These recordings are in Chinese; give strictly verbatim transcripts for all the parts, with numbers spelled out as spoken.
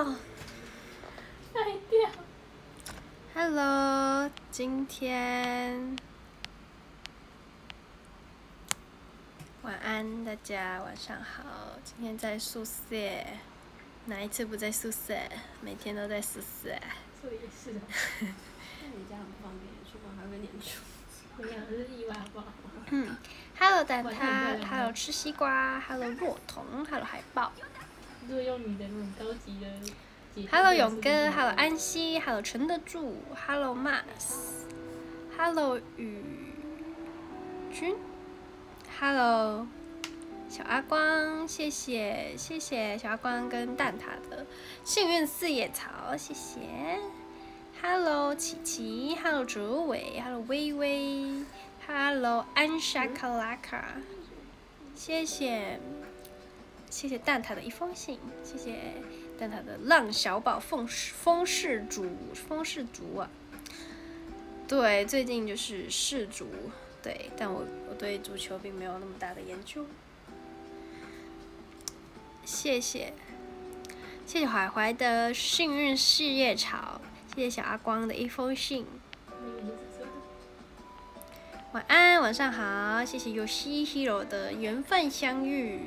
掉， 坏掉。 Hello， 今天晚安，大家晚上好。今天在宿舍，哪一次不在宿舍？每天都在宿舍。 说也是的。 那你家很不方便，厨房还会粘住。 没有，这是意外，好不好？ 嗯 ，Hello 蛋挞 ，Hello 吃西瓜 ，Hello 若彤 ，Hello 海豹。 如果用你的那种高级的解 Hello 勇哥 ，Hello 安息 ，Hello 陈得住 ，Hello Mars，Hello 雨君 ，Hello 小阿光，谢谢谢谢小阿光跟蛋挞的幸运四叶草，谢谢。Hello 琪琪 ，Hello 哲伟 ，Hello 微微 ，Hello 安莎克拉卡，谢谢谢谢蛋挞的一封信，谢谢。蛋挞的浪小宝风风世足风世足啊，对，最近就是世足，对，但我我对足球并没有那么大的研究。谢谢，谢谢怀怀的幸运四叶草，谢谢小阿光的一封信。晚安，晚上好，谢谢 Yoshi Hero 的缘分相遇。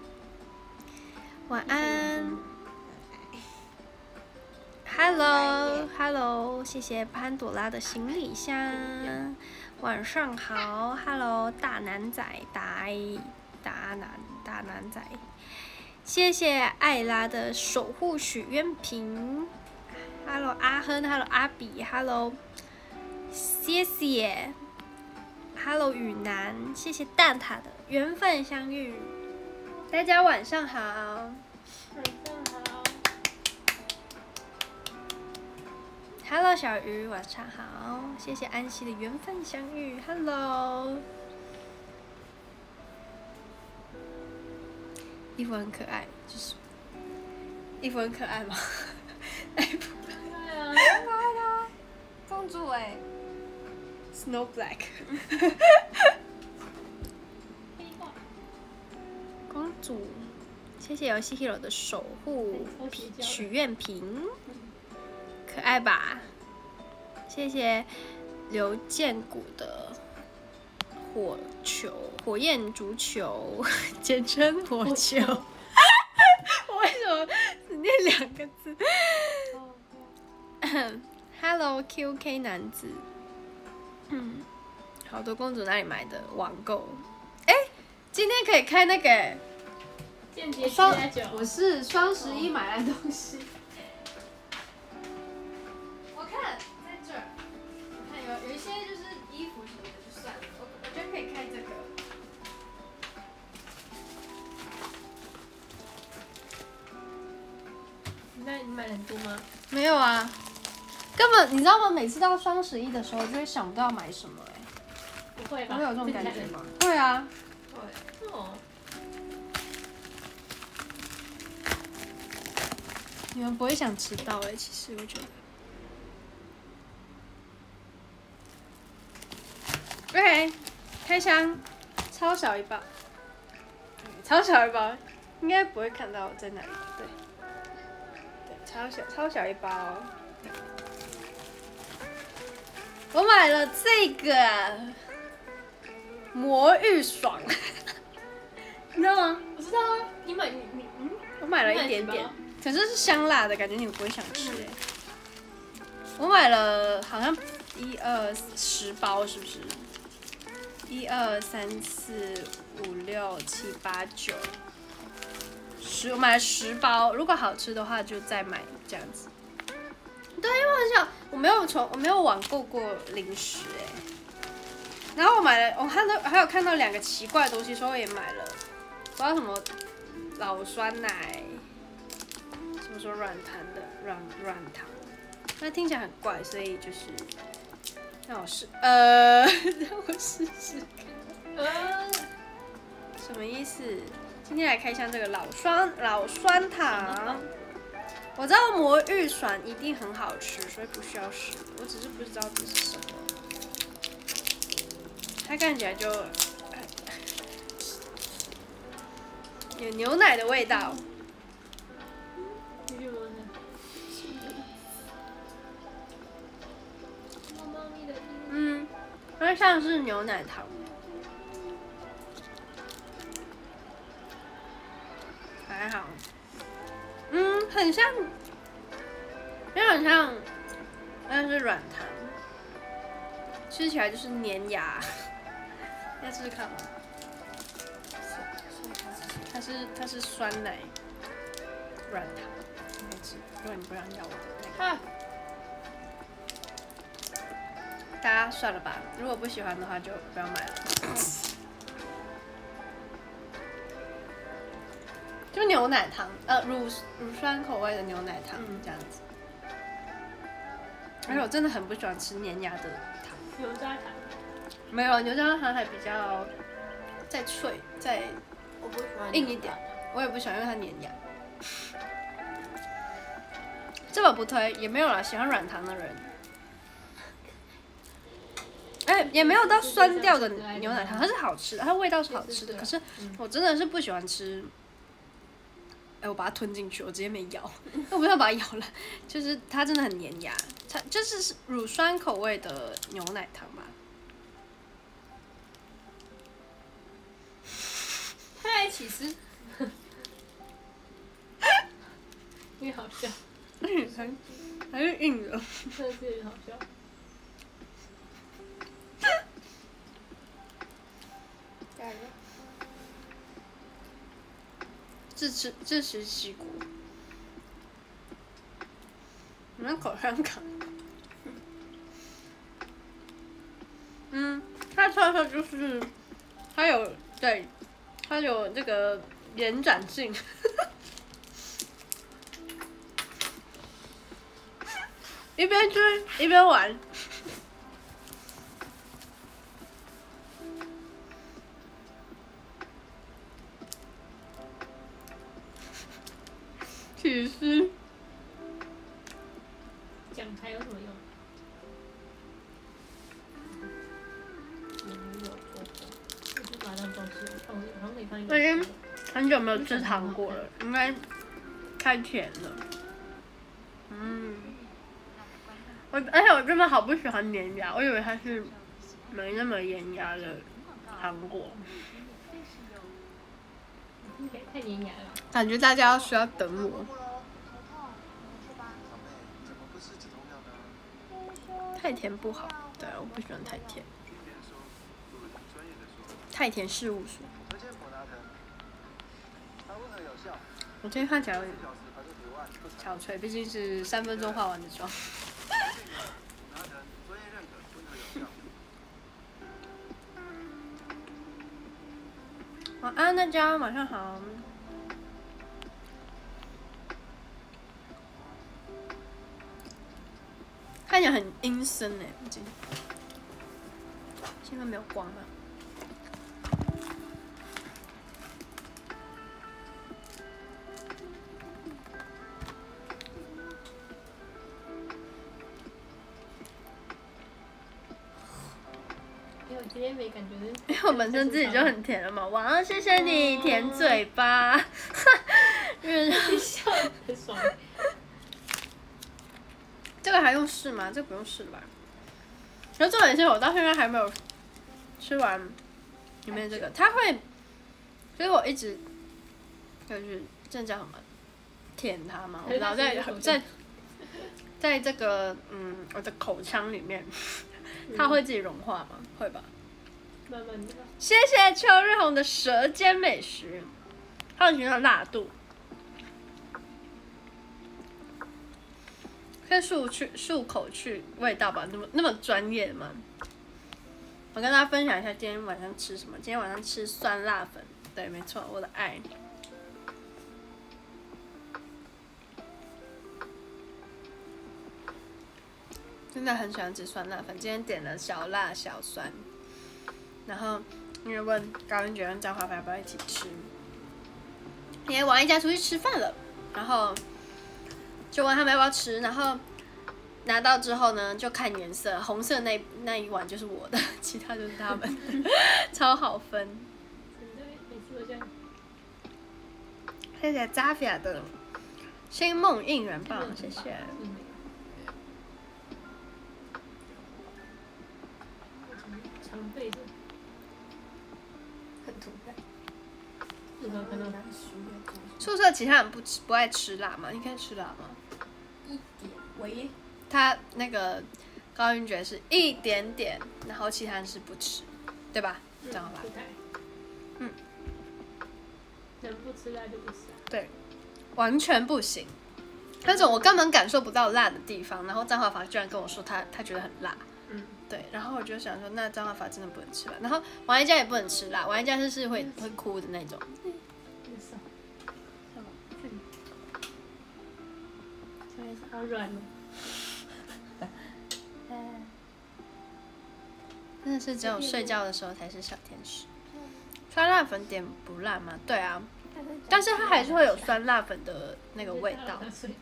晚安。Hello Hello， 谢谢潘朵拉的行李箱。晚上好 ，Hello 大男仔大大男大男仔，谢谢艾拉的守护许愿瓶。Hello 阿亨 ，Hello 阿比 ，Hello 谢谢 ，Hello 雨楠，谢谢蛋挞的缘分相遇。大家晚上好。 晚上好。 Hello 小鱼，晚上好，谢谢安息的缘分相遇。Hello， 衣服很可爱，就是衣服很可爱吗？ 对啊。 可爱的公主哎、欸、 ，Snow Black 公主，谢谢游戏 Hero 的守护许愿瓶。可爱吧？谢谢刘建谷的火球，火焰足球，简称火球。我为什么只念两个字？Hello Q K 男子，嗯，好多公主哪里买的？网购。哎、欸，今天可以开那个、欸。 间谍七加九。 我是双十一买来的东西。看，在这儿，我看有有一些就是衣服什么的就算了，我我觉得可以开这个。 那你买很多吗？ 没有啊，根本你知道吗？每次到双十一的时候，就会想不到买什么哎、 欸。不会吧？ 会有这种感觉吗？对啊。 对。哦。 你们不会想迟到哎、欸，其实我觉得。OK， 开箱，超小一包，超小一包，应该不会看到在哪里，对，对，超小超小一包。我买了这个魔芋爽，你知道吗？ 我知道啊，你买你你嗯， 我买了一点点，可是是香辣的感觉，你们不会想吃哎、欸。我买了好像一二十包，是不是？一二三四五六七八九，十，我买了十包。如果好吃的话，就再买这样子。对，因为我很想，我没有从我没有网购过零食哎、欸。然后我买了，我看到还有看到两个奇怪的东西，所以我也买了，不知道什么老酸奶，什么说软糖的软软糖，那听起来很怪，所以就是。让我试，呃，让我试试看。呃，什么意思？今天来开箱这个老酸老酸糖。我知道魔芋爽一定很好吃，所以不需要试。我只是不知道这是什么。它看起来就有牛奶的味道。 你有没有像是牛奶糖，还好，嗯，很像，有点像，但是软糖，吃起来就是粘牙。要试试看吗？它是它是酸奶软糖，你可以吃。如果你不想要我那个。啊大家算了吧，如果不喜欢的话就不要买了。就牛奶糖，呃，乳乳酸口味的牛奶糖、嗯、这样子。而且我真的很不喜欢吃粘牙的糖。 油渣糖。 没有，牛轧糖还比较再脆再我不喜欢硬一点，我也不喜欢，因为它粘牙。这个不推，也没有啦，喜欢软糖的人。哎、欸，也没有到酸掉的牛奶糖，它是好吃的，它味道是好吃的。可是我真的是不喜欢吃。哎、欸，我把它吞进去，我直接没咬，我不要把它咬了。就是它真的很粘牙，它就是乳酸口味的牛奶糖吧。 太起司， 你好笑， 还还是硬的， 真的是好笑。 下一个， 自吃自食西果，你们口香糖，嗯，它特色就是它有对。它有这个延展性，一边吃一边玩。其实， 讲它有什么用？ 我已经很久没有吃糖果了，应该太甜了。嗯，我而且我真的好不喜欢粘牙，我以为它是没那么粘牙的糖果。 太粘牙了。 感觉大家需要等我。太甜不好，对，我不喜欢太甜。太甜事务所。我今天看起来有点憔悴，毕竟是三分钟化完的妆。晚安大家，晚上好。看起来很阴森哎，今天现在没有光了。 今天没感觉， 因为我本身自己就很甜了嘛。哇，谢谢你甜嘴巴， 你笑得很爽。 这个还用试吗？这个不用试吧？然后重点是我到现在还没有吃完里面这个，它会，所以我一直就是这叫什么舔它嘛，我不知道在在在这个嗯我的口腔里面，它会自己融化吗？会吧。 慢慢的。 谢谢邱日红的舌尖美食，它有点辣度。可以漱去漱口去味道吧，那么那么专业吗？我跟大家分享一下今天晚上吃什么。今天晚上吃酸辣粉，对，没错，我的爱。真的很喜欢吃酸辣粉，今天点了小辣小酸，然后因为问高云觉跟张华培要不要一起吃，今天王一家出去吃饭了，然后。就问他们要不要吃，然后拿到之后呢，就看颜色，红色那那一碗就是我的，其他就是他们的，超好分。谢谢 Zavia 的星梦应援棒，谢谢。 长宿舍可能宿舍其他人不吃不爱吃辣吗？你可以吃辣吗？ 一点微， 他那个高云觉是一点点，然后其他人是不吃，对吧？这样吧。嗯。 能不吃辣就不吃。 对，完全不行。那种我根本感受不到辣的地方，然后张华法居然跟我说他他觉得很辣。 嗯。 对，然后我就想说，那张华法真的不能吃辣，然后王一佳也不能吃辣，王一佳就是会会哭的那种。 好软哦。 真的是只有睡觉的时候才是小天使。酸辣粉点不辣吗？对啊，但是它还是会有酸辣粉的那个味道。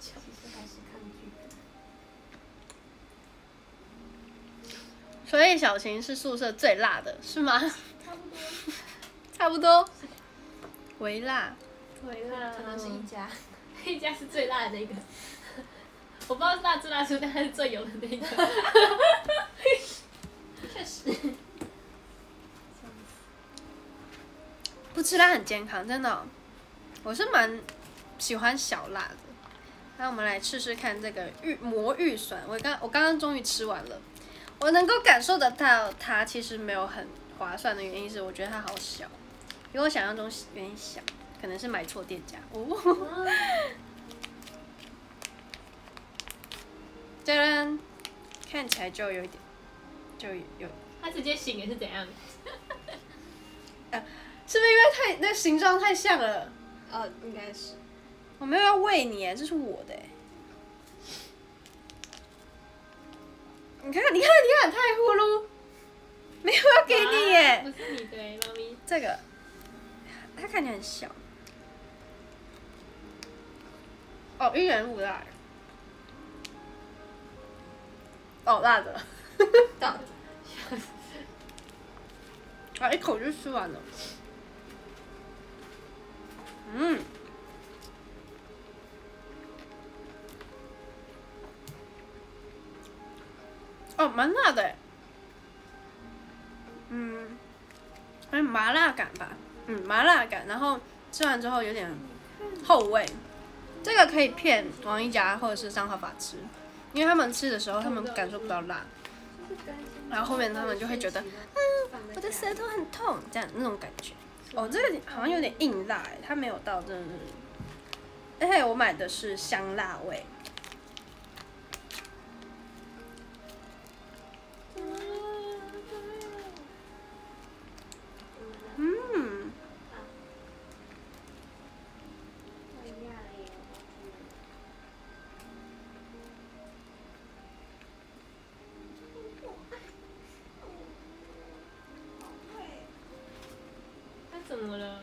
所以小晴是宿舍最辣的，是吗？ 差不多。 差不多。微辣。 微辣。 可能是一家。 一家是最辣的那个。我不知道是辣猪辣猪，但它是最油的那个。 确实。 不吃辣很健康，真的、哦。我是蛮喜欢小辣的。那我们来试试看这个玉魔芋酸，我刚我刚刚终于吃完了。我能够感受得到它其实没有很划算的原因是，我觉得它好小，比我想象中有点小，可能是买错店家。哦。当然，看起来就有一点，就有。 它直接醒也是怎样？ 呃，是不是因为太那形状太像了？ 呃，应该是。 我没有要喂你，这是我的。你看，你看，你看，太呼噜，没有要给你耶。 不是你的哎，猫咪。 这个，它看起来很小。哦，一点不辣。哦，辣的。 到的。 啊，一口就吃完了。嗯。哦，蛮辣的哎。嗯，有点麻辣感吧。嗯，麻辣感，然后吃完之后有点后味。这个可以骗王一佳或者是张华法吃，因为他们吃的时候他们感受不到辣，然后后面他们就会觉得，嗯，我的舌头很痛，这样那种感觉。哦，这个好像有点硬辣哎，它没有到真的是，而且我买的是香辣味。嗯。 它怎么了？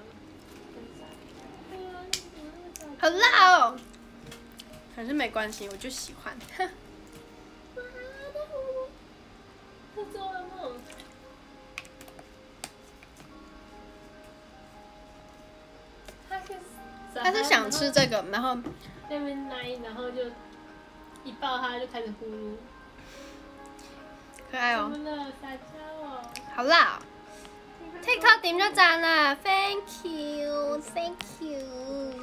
好辣哦！可是没关系，我就喜欢。 他做了梦。 他是想吃这个，然后那边奶，然后就一抱他就开始呼噜。 可爱哦。 怎么了？撒娇哦。 好辣哦 ！TikTok 點咗讚啦 ，Thank you，Thank you。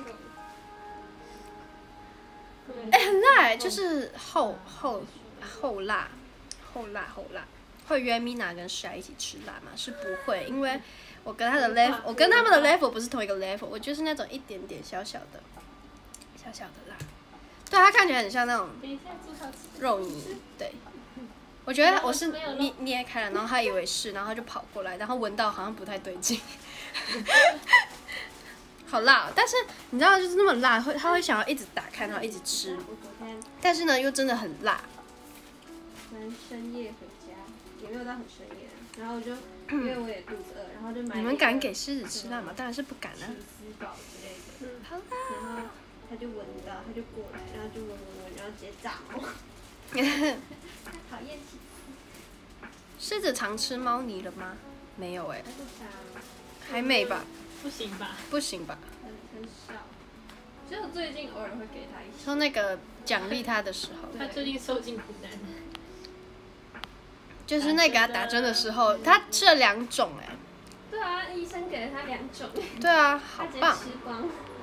哎、欸，很辣哎，就是后后后辣，后辣后辣。会约 Mina 跟 Shy 一起吃辣吗？是不会，因为我跟他的 level， 我跟他们的 level 不是同一个 level， 我就是那种一点点小小的、小小的辣。对，他看起来很像那种肉泥，对。我觉得我是捏捏开了，然后他以为是，然后他就跑过来，然后闻到好像不太对劲。好辣、哦！但是你知道，就是那么辣，会他会想要一直打开，然后一直吃。但是呢，又真的很辣。 蛮深夜回家，也没有到很深夜，然后就因为我也肚子饿，然后就买。 你们敢给狮子吃辣吗？当然是不敢啊。 起司堡之类的。 嗯，好辣。 然后他就闻到，他就过来，然后就闻闻闻，然后直接炸我。讨厌起司。 狮子常吃猫泥了吗？没有哎、欸。 不常。 还没吧？ 不行吧？ 不行吧？ 很很少，只有最近偶尔会给他一些。 说那个奖励他的时候， 他最近受尽苦难。 就是那个他打针的时候，他吃了两种哎、欸。 对对啊，医生给了他两种， 对啊，好他直接棒！ 吃光。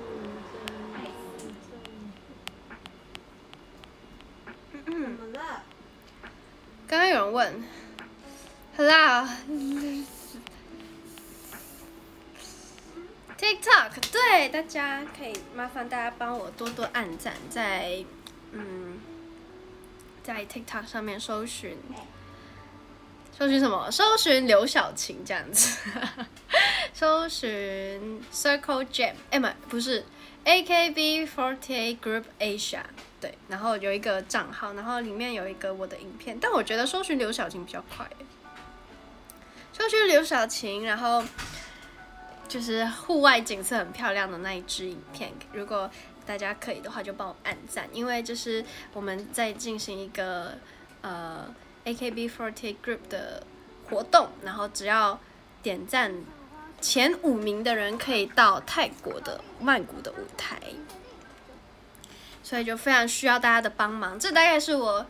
怎么了？ 刚刚有人问，好啦 ，TikTok 对大家可以麻烦大家帮我多多按赞，在嗯，在 TikTok 上面搜寻。搜寻什么？搜寻刘晓晴这样子，搜寻 Circle Jam， 哎、欸，不，不是 A K B forty-eight Group Asia， 对，然后有一个账号，然后里面有一个我的影片，但我觉得搜寻刘晓晴比较快，搜寻刘晓晴，然后就是户外景色很漂亮的那一支影片，如果大家可以的话，就帮我按赞，因为就是我们在进行一个呃。A K B forty-eight Group 的活动，然后只要点赞前五名的人可以到泰国的曼谷的舞台，所以就非常需要大家的帮忙。这大概是我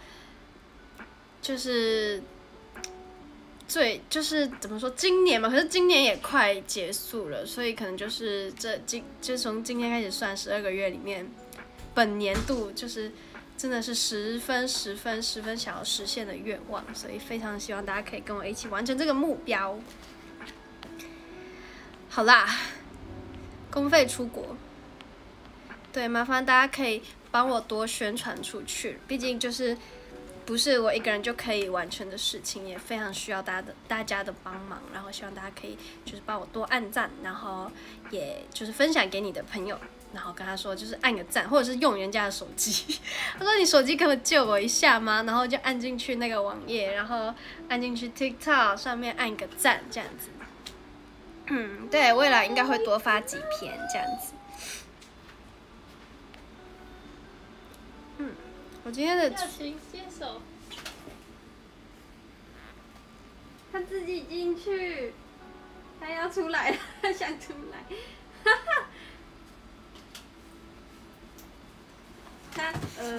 就是最就是怎么说今年嘛，可是今年也快结束了，所以可能就是这今就从今天开始算十二个月里面，本年度就是。真的是十分、十分、十分想要实现的愿望，所以非常希望大家可以跟我一起完成这个目标。好啦，公费出国，对，麻烦大家可以帮我多宣传出去，毕竟就是不是我一个人就可以完成的事情，也非常需要大家的大家的帮忙。然后希望大家可以就是帮我多按赞，然后也就是分享给你的朋友。然后跟他说，就是按个赞，或者是用人家的手机。他说：“你手机可不可以借我一下吗？”然后就按进去那个网页，然后按进去 TikTok 上面按个赞，这样子。嗯，对，未来应该会多发几篇这样子。嗯，我今天的。 小晴接手。 他自己进去，他要出来了，他想出来，哈哈。他呃，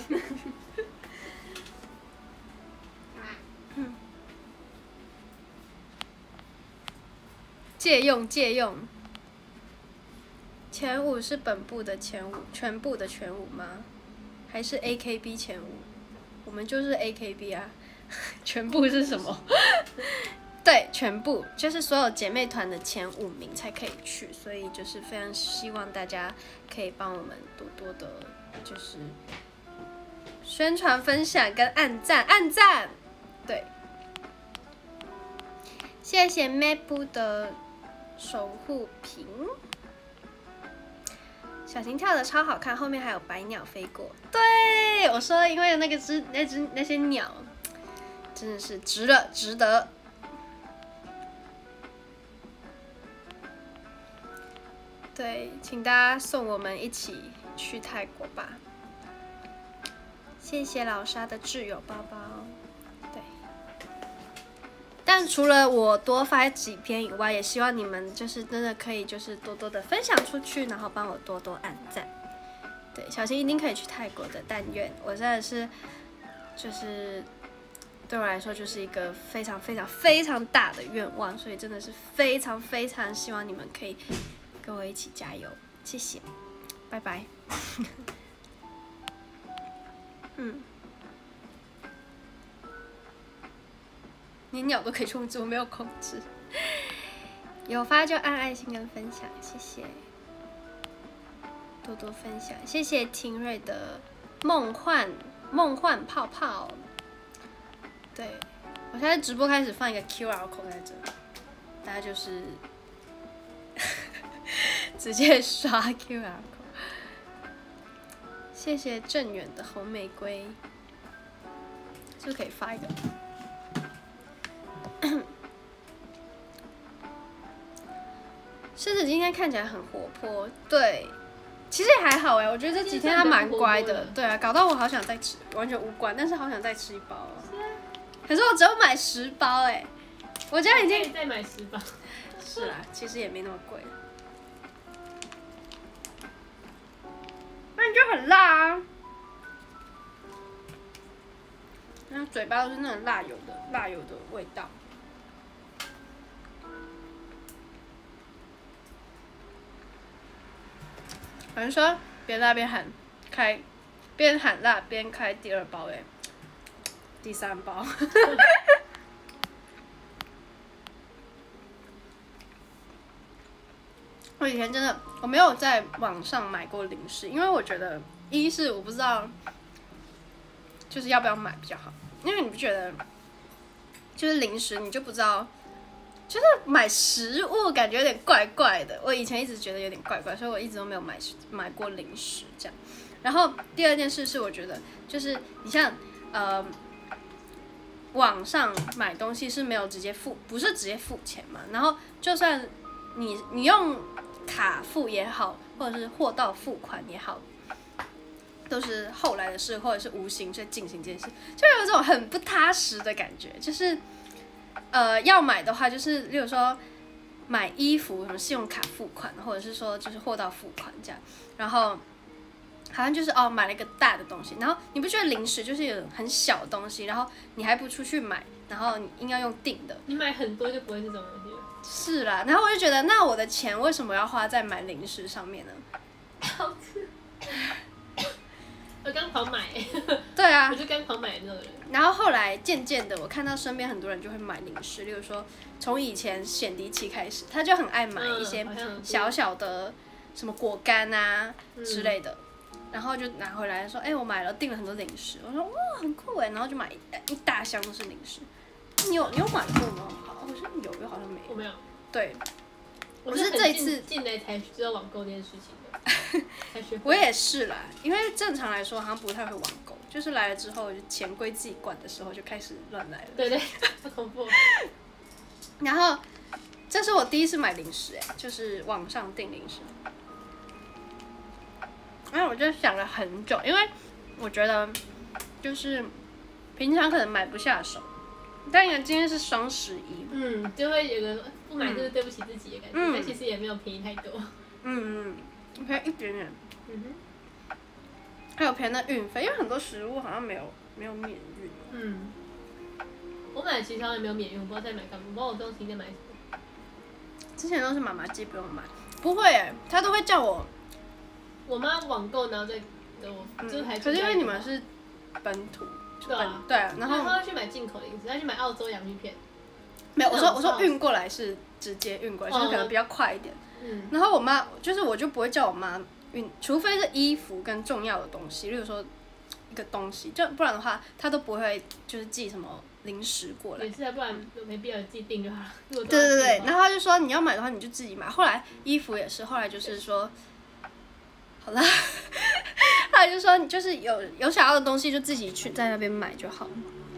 借用借用，前五是本部的前五，全部的全五吗？还是 A K B 前五？我们就是 A K B 啊，全部是什么？对，全部就是所有姐妹团的前五名才可以去，所以就是非常希望大家可以帮我们多多的。就是宣传、分享跟按赞，按赞，对，谢谢 Map 的守护屏，小晴跳的超好看，后面还有白鸟飞过。对，我说因为那个只那只那些鸟，真的是值了，值得。对，请大家送我们一起去泰国吧。谢谢老沙的挚友包包。对，但除了我多发几篇以外，也希望你们就是真的可以就是多多的分享出去，然后帮我多多按赞。对，小新一定可以去泰国的，但愿我真的是就是对我来说就是一个非常非常非常大的愿望，所以真的是非常非常希望你们可以跟我一起加油，谢谢，拜拜。嗯，连鸟都可以控制，我没有控制。有发就按爱心跟分享，谢谢，多多分享，谢谢廷瑞的梦幻梦幻泡泡。对，我现在直播开始放一个 Q R code 在这，大家就是直接刷 Q R code。谢谢正远的红玫瑰，是不是可以发一个？狮子今天看起来很活泼，对，其实也还好哎，我觉得这几天他蛮乖的，对啊，搞到我好想再吃，完全无关，但是好想再吃一包哦。可是我只有买十包哎，我家已经再买十包。 是啦，其实也没那么贵。那你就很辣啊！然后嘴巴都是那种辣油的辣油的味道。 有人说边辣边喊开，边喊辣边开第二包哎，第三包。我以前真的我没有在网上买过零食，因为我觉得一是我不知道，就是要不要买比较好，因为你不觉得，就是零食你就不知道，就是买食物感觉有点怪怪的。我以前一直觉得有点怪怪，所以我一直都没有买买过零食这样。然后第二件事是，我觉得就是你像呃，网上买东西是没有直接付，不是直接付钱嘛。然后就算你你用卡付也好，或者是货到付款也好，都是后来的事，或者是无形在进行这件事，就有一种很不踏实的感觉。就是呃，要买的话，就是例如说买衣服，什么信用卡付款，或者是说就是货到付款这样，然后。好像就是哦，买了一个大的东西，然后你不觉得零食就是有很小的东西，然后你还不出去买，然后你硬要用订的， 你买很多就不会是这种东西了。 是啦，然后我就觉得，那我的钱为什么要花在买零食上面呢？ 好吃。我刚狂买、欸。 对啊。 我就刚狂买的那种人。 然后后来渐渐的，我看到身边很多人就会买零食，例如说从以前显迪奇开始，他就很爱买一些小小的什么果干啊、嗯、之类的。然后就拿回来说，哎、欸，我买了订了很多零食。我说哇，很酷哎，然后就买 一, 一大箱都是零食。你有你有买过吗？好像有，又好像没有。 我没有。对。 我是这一次进来才知道网购这件事情的，才学会。 我也是啦，因为正常来说好像不太会网购，就是来了之后就钱归自己管的时候就开始乱来了。 对对，好恐怖。 然后这是我第一次买零食哎，就是网上订零食。然后我就想了很久，因为我觉得就是平常可能买不下手，但因为今天是双十一， 嗯，就会有个不买就是对不起自己的感觉，但、嗯、其实也没有便宜太多。 嗯嗯，便宜一点点。 嗯哼。 还有便宜的运费，因为很多食物好像没有没有免运。 嗯。我买的其实好像也没有免运，我不知道在买干嘛，我不知道我东西在买什么。 之前都是妈妈寄不用买，不会哎，她都会叫我。 我妈网购，然后再给我，就是还。 可是因为你们是本土， 对啊， 对啊，然后她要去买进口零食，她去买澳洲洋芋片。 没有，我说我说运过来是直接运过来，就是可能比较快一点。嗯。然后我妈就是我就不会叫我妈运，除非是衣服跟重要的东西，例如说一个东西，就不然的话，她都不会就是寄什么零食过来。 也是啊，不然没必要自己订就好了。对对对，然后她就说你要买的话你就自己买。后来衣服也是，后来就是说。好啦，后来就说你就是有有想要的东西就自己去在那边买就好。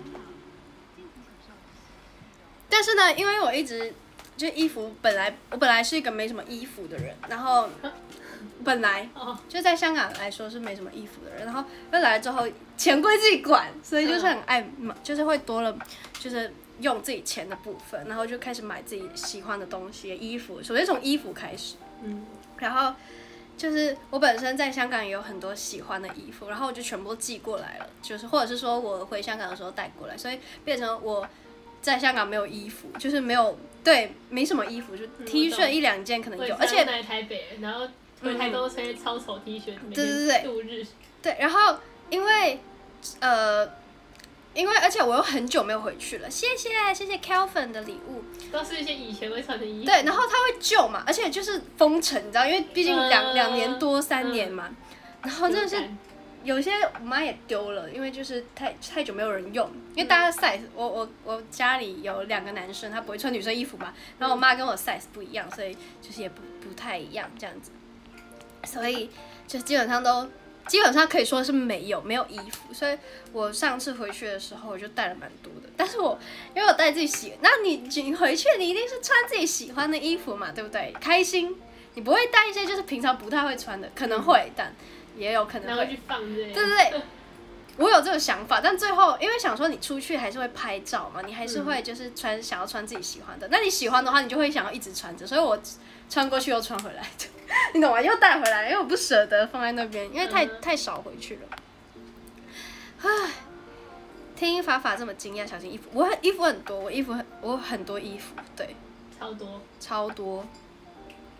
但是呢，因为我一直就衣服本来我本来是一个没什么衣服的人，然后本来就在香港来说是没什么衣服的人，然后又来之后钱归自己管，所以就是很爱买，就是会多了就是用自己钱的部分，然后就开始买自己喜欢的东西，衣服，首先从衣服开始，嗯，然后。就是我本身在香港也有很多喜欢的衣服，然后我就全部寄过来了，就是或者是说我回香港的时候带过来，所以变成我在香港没有衣服，就是没有对没什么衣服，就 T 恤一两件可能有，而且来台北，然后回台东穿超丑 T 恤， 对对对， 度日。 对，然后因为呃。因为而且我又很久没有回去了，谢谢谢谢 Kelvin 的礼物， 都是一些以前会穿的衣服。 对，然后它会旧嘛，而且就是封尘，你知道，因为毕竟两两、呃、年多三年嘛，嗯、然后真的是有些我妈也丢了，因为就是太太久没有人用，因为大家 size，、嗯、我我我家里有两个男生，他不会穿女生衣服嘛，然后我妈跟我 size 不一样，所以就是也不不太一样这样子，所以就基本上都。基本上可以说是没有没有衣服，所以我上次回去的时候我就带了蛮多的。但是我因为我带自己喜，那你你回去你一定是穿自己喜欢的衣服嘛，对不对？开心，你不会带一些就是平常不太会穿的，可能会，但也有可能会。 然后去放对。 对对对，我有这个想法，但最后因为想说你出去还是会拍照嘛，你还是会就是穿想要穿自己喜欢的。那你喜欢的话，你就会想要一直穿着，所以我穿过去又穿回来的。你懂吗？又带回来，因为我不舍得放在那边，因为太、嗯、太少回去了。唉，听法法这么惊讶，小心衣服，我很衣服很多，我衣服很我很多衣服，对， 超多， 超多。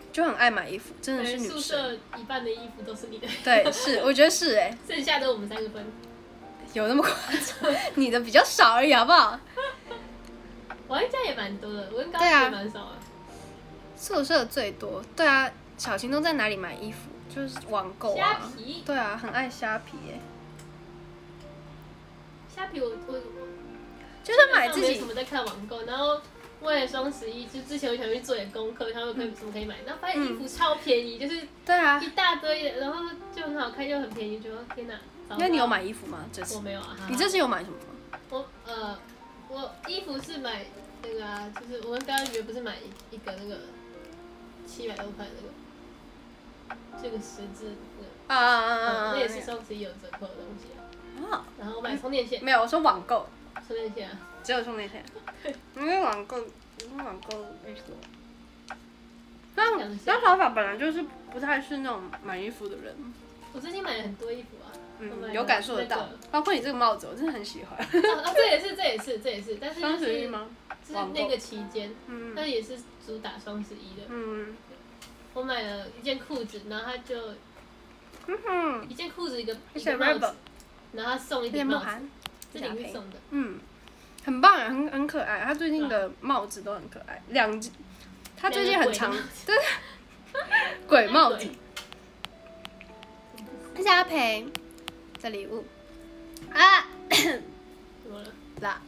就很爱买衣服，真的是女宿生。 舍一半的衣服都是你的。 对，是，我觉得是哎、欸， 剩下的我们三个分。 有那么夸张？你的比较少而已，好不好？ 我跟家也蛮多的，我跟高对啊也蛮少的。 宿舍最多，对啊，小晴都在哪里买衣服？就是网购虾啊。 皮。 对啊，很爱虾皮耶、欸。 虾皮我我就是买自己没什么在看网购，然后为了双十一，就之前我想去做点功课，他们可以什么可以买，然后发现衣服超便宜，就是对啊， 一大堆的，然后就很好看又很便宜，觉得天哪！ 那你有买衣服吗？这次我没有啊。 你这次有买什么吗？ 我呃，我衣服是买那个啊，就是我跟刚刚约不是买一个那个七百多块那个，这个十字那个。 啊啊啊啊！ 那也是双十一有折扣的东西啊。 啊。 然后我买充电线。 没有，我说网购。 充电线啊。 只有充电线。因为网购，因为网购那什么。那那方法本来就是不太是那种买衣服的人。 我最近买了很多衣服啊。 嗯，有感受得到，包括你这个帽子，我真的很喜欢。 啊啊，这也是，这也是，这也是，但是双十一吗？ 就是那个期间，嗯，但也是主打双十一的。嗯。我买了一件裤子，然后他就，嗯哼，一件裤子一个一个帽子，然后他送一顶帽子，是领域送的。 嗯，很棒啊，很很可爱。他最近的帽子都很可爱，两，他最近很长，对，鬼帽子。谢谢阿培。的礼物啊， 怎么了？ 啦。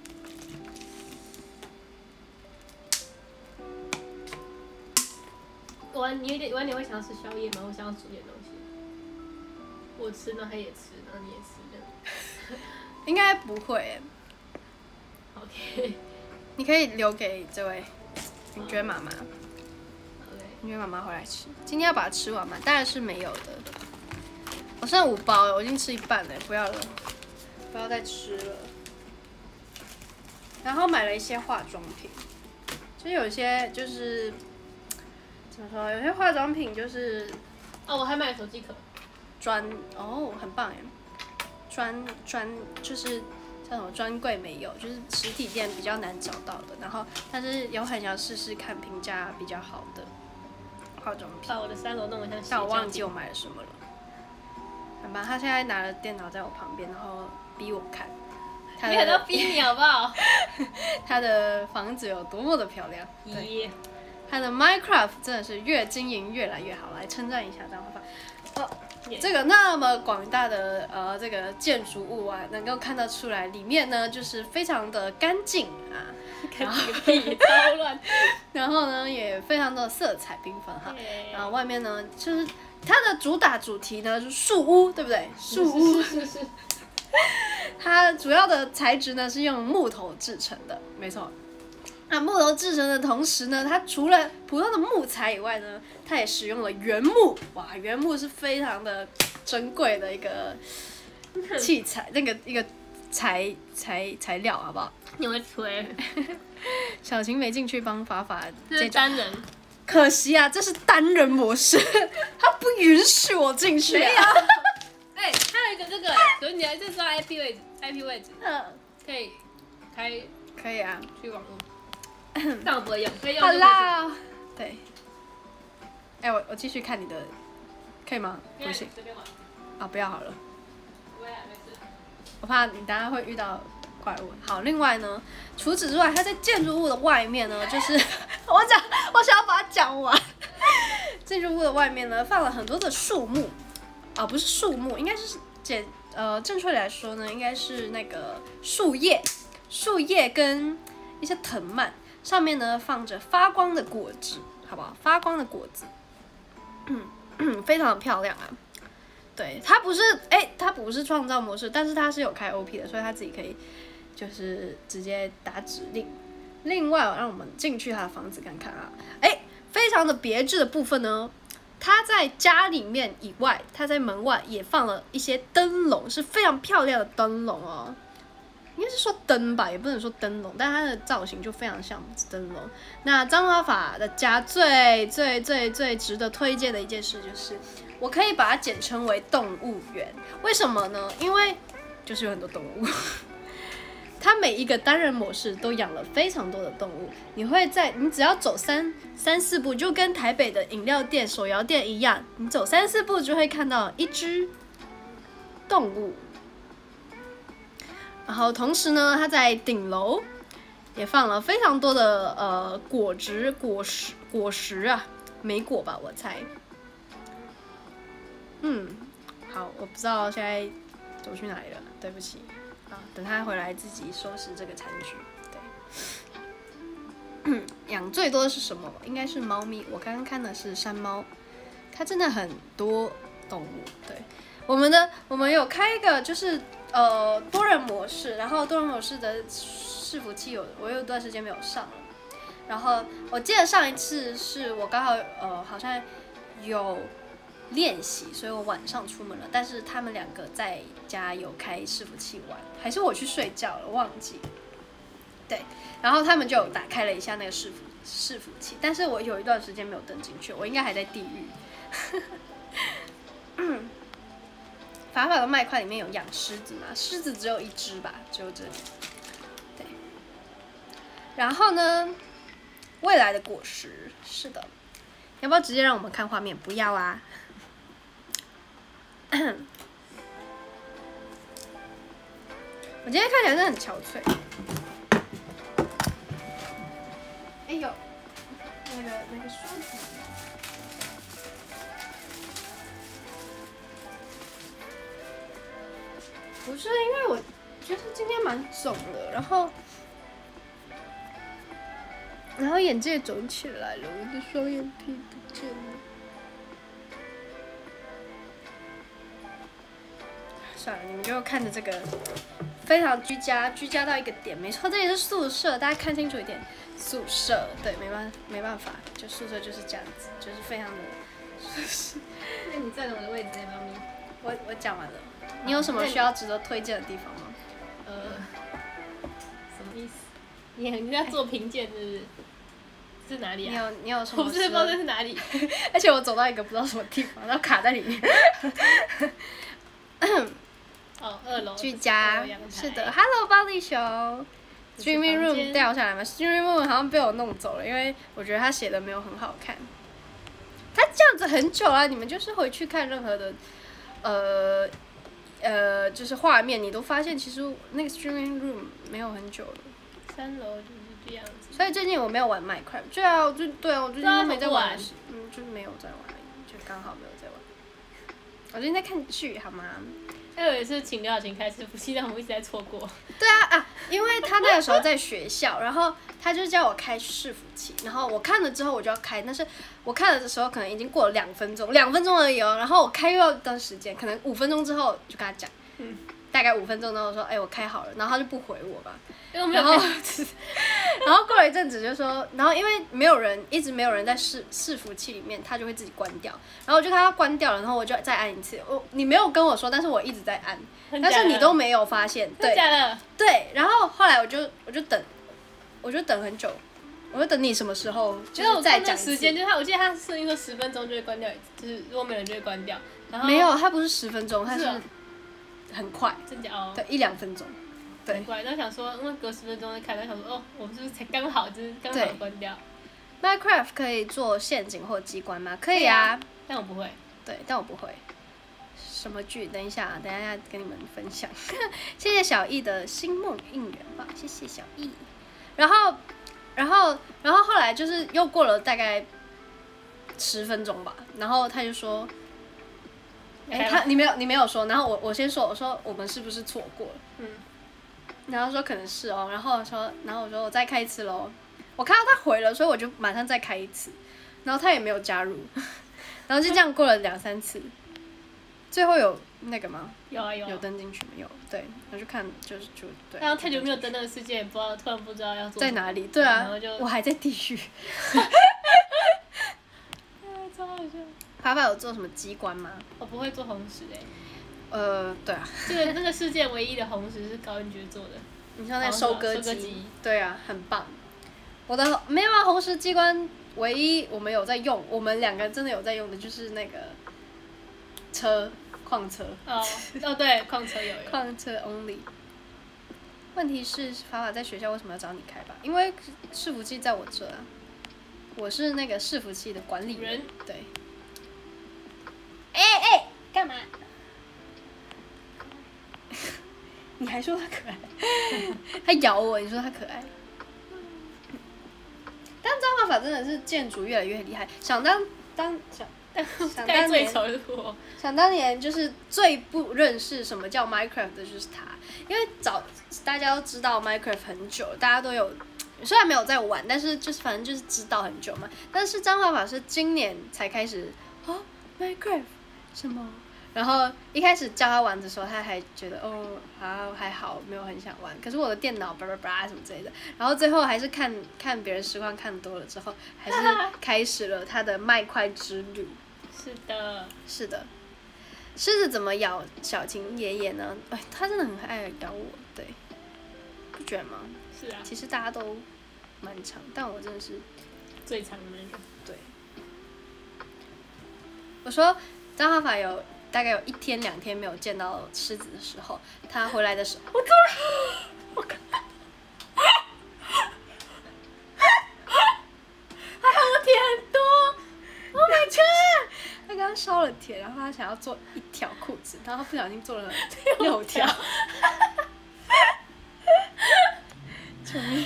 晚你有点晚点会想要吃宵夜吗？我想要煮点东西。我吃，然后他也吃，然后你也吃，这样。 应该不会、欸。 OK。 你可以留给这位，你觉得妈妈 ？OK。 你觉得妈妈回来吃？今天要把它吃完吗？当然是没有的。我剩五包了，我已经吃一半了，不要了，不要再吃了。然后买了一些化妆品，其实有些就是怎么说，有些化妆品就是哦，我还买了手机壳， 专哦，很棒耶，专专就是叫什么专柜没有，就是实体店比较难找到的。然后，但是有很想试试看评价比较好的化妆品。 把我的三楼弄得像但我忘记我买了什么了。很棒，他现在拿了电脑在我旁边，然后逼我看。 没有到逼你好不好？ 他的房子有多么的漂亮。 对。 他的 Minecraft 真的是越经营越来越好，来称赞一下张花发。哦， yeah. 这个那么广大的呃这个建筑物啊，能够看得出来，里面呢就是非常的干净啊， 干净个屁，超乱。 然后呢也非常的色彩缤纷哈，然后外面呢就是它的主打主题呢就是树屋，对不对？树屋。 是是是。 它主要的材质呢是用木头制成的，没错。那木头制成的同时呢，它除了普通的木材以外呢，它也使用了原木。哇，原木是非常的珍贵的一个器材，那个一个材材材料，好不好？ 你会吹？ 小晴没进去帮法法， 这是单人。 可惜啊，这是单人模式，他不允许我进去、啊。 没有。哎、欸，还有一个这个，可是你还是知道 I P 位置 ，I P 位置，嗯，可以开， 可以啊， 去网络。但我不会用，可以用。 好啦，对。哎、欸，我我继续看你的，可以吗？不行。啊，不要好了。 不会啊，没事。 我怕你等下会遇到怪物。好，另外呢，除此之外，它在建筑物的外面呢，就是我讲，我想要把它讲完。建筑物的外面呢，放了很多的树木，啊、哦，不是树木，应该是简呃，正确来说呢，应该是那个树叶，树叶跟一些藤蔓。上面呢放着发光的果子，好不好？发光的果子，嗯，非常的漂亮啊。对，它不是，哎、欸，它不是创造模式，但是它是有开 O P 的，所以它自己可以就是直接打指令。另外、哦，让我们进去他的房子看看啊，哎、欸，非常的别致的部分呢，它在家里面以外，它在门外也放了一些灯笼，是非常漂亮的灯笼哦。应该是说灯吧，也不能说灯笼，但它的造型就非常像灯笼。那张花法的家最最最最值得推荐的一件事就是，我可以把它简称为动物园。为什么呢？因为就是有很多动物。它它每一个单人模式都养了非常多的动物。你会在你只要走三三四步，就跟台北的饮料店、手摇店一样，你走三四步就会看到一只动物。然后同时呢，它在顶楼也放了非常多的呃果汁、果实、果实啊，莓果吧，我猜。嗯，好，我不知道现在走去哪里了，对不起。啊，等他回来自己收拾这个餐具。对，养最多的是什么？应该是猫咪。我刚刚看的是山猫，它真的很多动物。对，我们的我们有开一个就是呃多人模式，然后多人模式的伺服器有我有一段时间没有上了，然后我记得上一次是我刚好呃好像有练习，所以我晚上出门了，但是他们两个在家有开伺服器玩，还是我去睡觉了，忘记。对，然后他们就有打开了一下那个伺服伺服器，但是我有一段时间没有登进去，我应该还在地狱。法法的麦块里面有养狮子吗？狮子只有一只吧，只有这里。对。然后呢，未来的果实，是的，要不要直接让我们看画面？不要啊。我今天看起来真的很憔悴。哎呦，那个那个梳子。不是因为我觉得今天蛮肿的，然后然后眼睛也肿起来了，我的双眼皮不见了。算了，你们就看着这个，非常居家，居家到一个点。没错，这里是宿舍，大家看清楚一点，宿舍。对，没办没办法，就宿舍就是这样子，就是非常的舒适。 那你占了我的位置，猫咪。 我我讲完了，你有什么需要值得推荐的地方吗？ 呃，什么意思？你你在做评鉴是不是？是哪里啊？ 你有你有什么？ 我不是不知道这是哪里。 而且我走到一个不知道什么地方，然后卡在里面。 哦，二楼。 居家。是的 ，Hello 暴力熊。Streaming room 掉下来吗 ？Streaming room 好像被我弄走了，因为我觉得他写的没有很好看。他这样子很久了，你们就是回去看任何的。呃，呃，就是画面，你都发现其实那个 streaming room 没有很久了。 三楼就是这样子。 所以最近我没有玩 Minecraft， 对啊，我就对啊，我最近都没在玩，嗯，就是没有在玩，就刚好没有在玩。我最近在看剧，好吗？ 还有一次请刘晓晴开伺服器，但我们一直在错过。 对啊啊，因为他那个时候在学校，然后他就叫我开伺服器，然后我看了之后我就要开，但是我看了的时候可能已经过了两分钟，两分钟而已哦，然后我开又要一段时间，可能五分钟之后就跟他讲，嗯，大概五分钟之后我说，哎、欸，我开好了，然后他就不回我吧，然后然后过了一阵子就说，然后因为没有人一直没有人在伺伺服器里面，他就会自己关掉，然后我就看他关掉了，然后我就再按一次，我你没有跟我说，但是我一直在按，但是你都没有发现，对，对，然后后来我就我就等，我就等很久，我就等你什么时候就是再讲时间，就是他，我记得他设定说十分钟就会关掉，就是如果没有人就会关掉，然后没有，他不是十分钟，他是很快， 真假哦， 对，一两分钟。对， 很怪，然后想说，因为隔十分钟再看，然后想说，哦，我们是不是才刚好，就是刚好关掉。 Minecraft 可以做陷阱或机关吗？可以啊， 但我不会。 对，但我不会。什么剧？等一下，等一下跟你们分享。谢谢小易的星梦应援吧，谢谢小易。然后，然后，然后后来就是又过了大概十分钟吧，然后他就说。哎、欸，他你没有你没有说，然后我我先说，我说我们是不是错过了？嗯，然后说可能是哦，然后说，然后我说我再开一次喽，我看到他回了，所以我就马上再开一次，然后他也没有加入，然后就这样过了两三次，最后有那个吗？ 有啊有啊， 有登进去吗？有，对，我就看就是就对。 然后太久没有登那个世界，也不知道突然不知道要做在哪里，对啊， 然后就我还在地狱。 超好笑。 法法有做什么机关吗？ 我不会做红石诶、欸。 呃，对啊。 这个那个世界唯一的红石是高云爵做的。 你说那收割机？对啊，很棒。我的没有啊，红石机关唯一我们有在用，我们两个真的有在用的就是那个车矿车。 哦哦对，矿车有有。 矿车 only。 问题是法法在学校为什么要找你开吧？因为伺服器在我这啊，我是那个伺服器的管理人。对。哎哎，干嘛？你还说他可爱？他咬我，你说他可爱？但张法法真的是建筑越来越厉害。想当当想。想当年，想当年就是最不认识什么叫 Minecraft 的就是他，因为早大家都知道 Minecraft 很久，大家都有，虽然没有在玩，但是就是反正就是知道很久嘛。但是张法法是今年才开始哦 Minecraft 什么，然后一开始教他玩的时候，他还觉得哦好还好，没有很想玩。可是我的电脑叭叭叭什么之类的，然后最后还是看看别人实况看多了之后，还是开始了他的麦块之旅。 是的， 是的。狮子怎么咬小晴爷爷呢？哎，他真的很爱咬我，对，不觉得吗？ 是啊。 其实大家都蛮长，但我真的是最长的那个。 对。我说张法法有大概有一天两天没有见到狮子的时候，他回来的时候，我突然，我看，还好我舔很多 ，Oh my god！他刚刚烧了铁，然后他想要做一条裤子，然后他不小心做了六条。救命！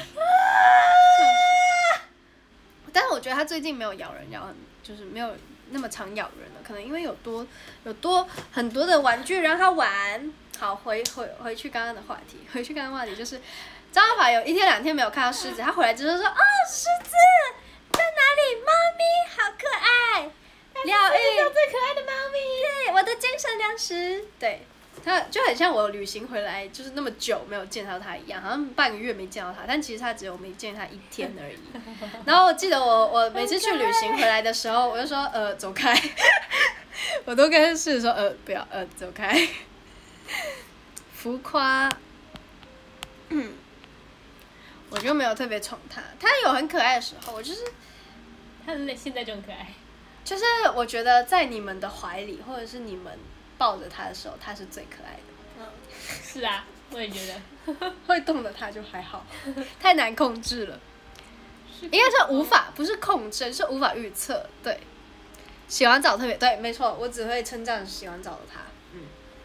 但是我觉得他最近没有咬人，咬就是没有那么常咬人了，可能因为有多有多很多的玩具让他玩。好，回回回去刚刚的话题，回去刚刚话题就是张法法有一天两天没有看到狮子，他回来之后说：“哦，狮子在哪里？猫咪好可爱。”疗愈最可爱的猫咪， 对，我的精神粮食，对，他就很像我旅行回来就是那么久没有见到他一样，好像半个月没见到他，但其实他只有没见他一天而已。然后我记得我我每次去旅行回来的时候，我就说呃走开，我都跟狮子说呃不要呃走开，浮夸，嗯，我就没有特别宠他，他有很可爱的时候，我就是他现在就很可爱。 就是我觉得在你们的怀里，或者是你们抱着他的时候，他是最可爱的。 嗯，是啊，我也觉得。 会动的他就还好，太难控制了。应该是无法，不是控制，是无法预测。对，洗完澡特别对，没错，我只会称赞洗完澡的他。嗯。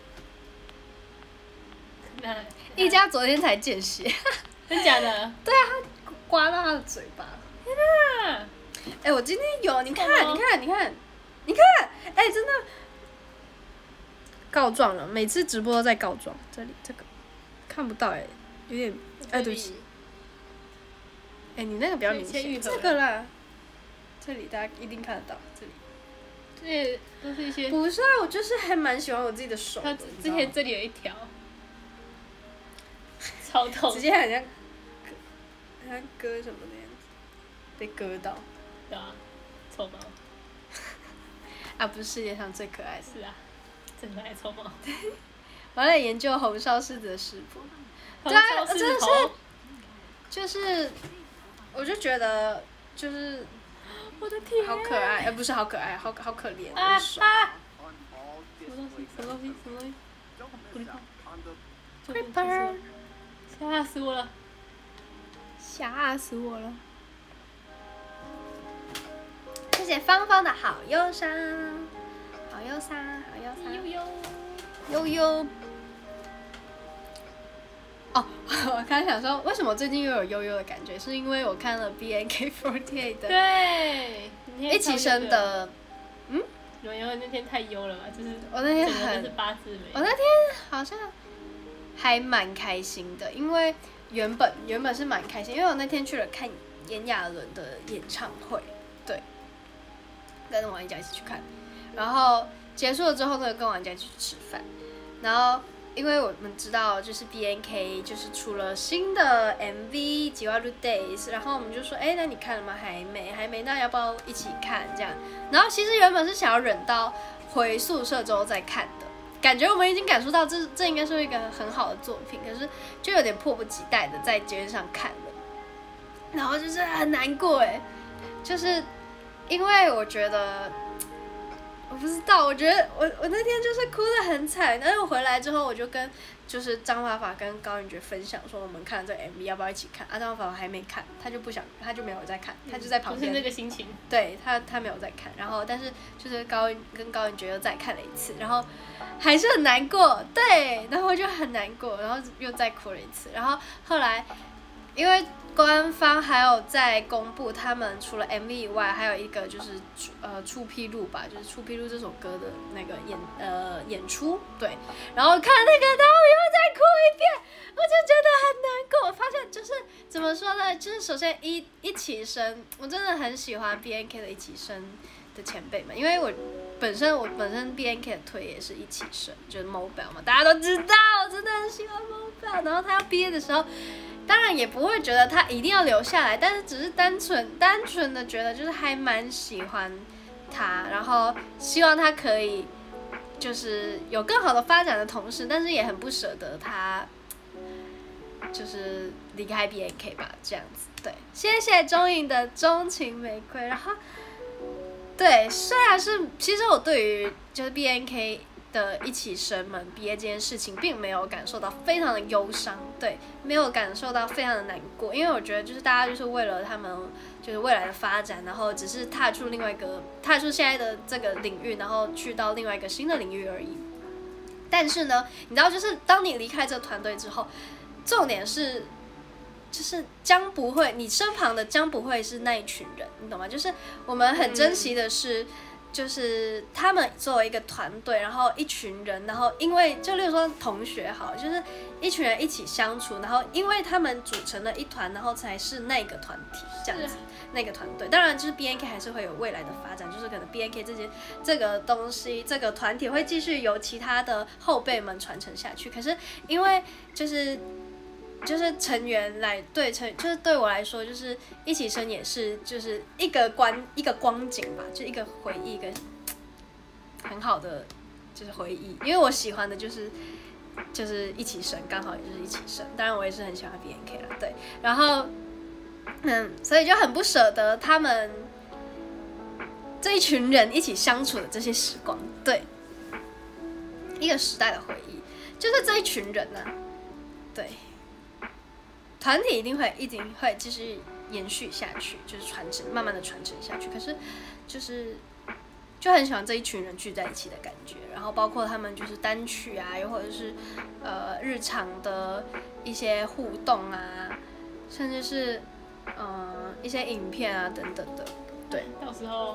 那一家昨天才见血。 真假的？ 对啊，他刮到他的嘴巴。 天啊！ 哎、欸，我今天有，你看，你看，你看，你看，哎、欸，真的告状了，每次直播都在告状。这里这个看不到哎、欸，有点哎、欸，对不起。哎、欸，你那个比较明显，这个啦，这里大家一定看得到，这里。 这都是一些。 不是啊，我就是还蛮喜欢我自己的手的。 他之前这里有一条，超痛。 直接好像，好像割什么的样子，被割到。 对啊，臭猫。 啊，不是世界上最可爱的。 是啊，真的爱臭猫。 我在研究红烧狮子的食谱。对啊，真的是，就是，我就觉得就是， 我的天， 好可爱，呃，不是好可爱，好好可怜， 啊啊！ 什么东西？什么东西？什么东西？不理他。 Creeper， 吓死我了！ 吓死我了！谢谢芳芳的好忧伤，好忧伤，好忧伤。 悠悠， 悠悠。哦，我刚想说，为什么最近又有悠悠的感觉？是因为我看了 B N K四十八 的对一起生的，嗯， 有因为那天太优了吧？就是我那天很， 是八字眉。 我那天好像还蛮开心的，因为原本原本是蛮开心，因为我那天去了看炎亚纶的演唱会，对，跟王一佳一起去看，然后结束了之后呢，跟王一佳一起去吃饭，然后。因为我们知道，就是 B N K 就是出了新的 M V《吉瓦鲁 Days》，然后我们就说，哎，那你看了吗？还没，还没，那要不要一起看？这样，然后其实原本是想要忍到回宿舍之后再看的，感觉我们已经感受到这这应该是一个很好的作品，可是就有点迫不及待的在街上看了，然后就是很难过哎，就是因为我觉得我不知道，我觉得我我那天就是哭得很惨，但是我回来之后我就跟就是张法法跟高允觉分享说我们看了这个 M V 要不要一起看，啊张法法还没看，他就不想，他就没有在看，他就在旁边， 就是那个心情， 对他他没有在看，然后但是就是高跟高允觉又再看了一次，然后还是很难过，对，然后我就很难过，然后又再哭了一次，然后后来因为官方还有在公布，他们除了 M V 以外，还有一个就是呃初披露吧，就是初披露这首歌的那个演呃演出，对，然后看那个，然后又再哭一遍，我就觉得很难过。我发现就是怎么说呢，就是首先一一起生，我真的很喜欢 B N K 的一起生的前辈们，因为我本身我本身 B N K 的推也是一起生，就是 Mobile 嘛，大家都知道，我真的很喜欢 Mobile。然后他要毕业的时候。当然也不会觉得他一定要留下来，但是只是单纯单纯的觉得就是还蛮喜欢他，然后希望他可以就是有更好的发展的同时，但是也很不舍得他就是离开 B N K 吧，这样子。对，谢谢钟颖的钟情玫瑰。然后对，虽然是其实我对于就是 B N K。的一起生们毕业这件事情，并没有感受到非常的忧伤，对，没有感受到非常的难过，因为我觉得就是大家就是为了他们就是未来的发展，然后只是踏出另外一个踏出现在的这个领域，然后去到另外一个新的领域而已。但是呢，你知道，就是当你离开这个团队之后，重点是。就是将不会，你身旁的将不会是那一群人，你懂吗？就是我们很珍惜的是。嗯就是他们作为一个团队，然后一群人，然后因为就例如说同学好，就是一群人一起相处，然后因为他们组成了一团，然后才是那个团体这样子，那个团队。当然，就是 B N K 还是会有未来的发展，就是可能 B N K 这些这个东西，这个团体会继续由其他的后辈们传承下去。可是因为就是。就是成员来对成，就是对我来说，就是一起生也是就是一个观一个光景吧，就一个回忆，一个很好的就是回忆。因为我喜欢的就是就是一起生，刚好也就是一起生。当然我也是很喜欢 B N K 啦，对。然后嗯，所以就很不舍得他们这一群人一起相处的这些时光，对，一个时代的回忆，就是这一群人呢、啊，对。团体一定会一定会继续延续下去，就是传承，慢慢的传承下去。可是，就是就很喜欢这一群人聚在一起的感觉。然后包括他们就是单曲啊，又或者是呃日常的一些互动啊，甚至是嗯、呃、一些影片啊等等的。对， 到时候，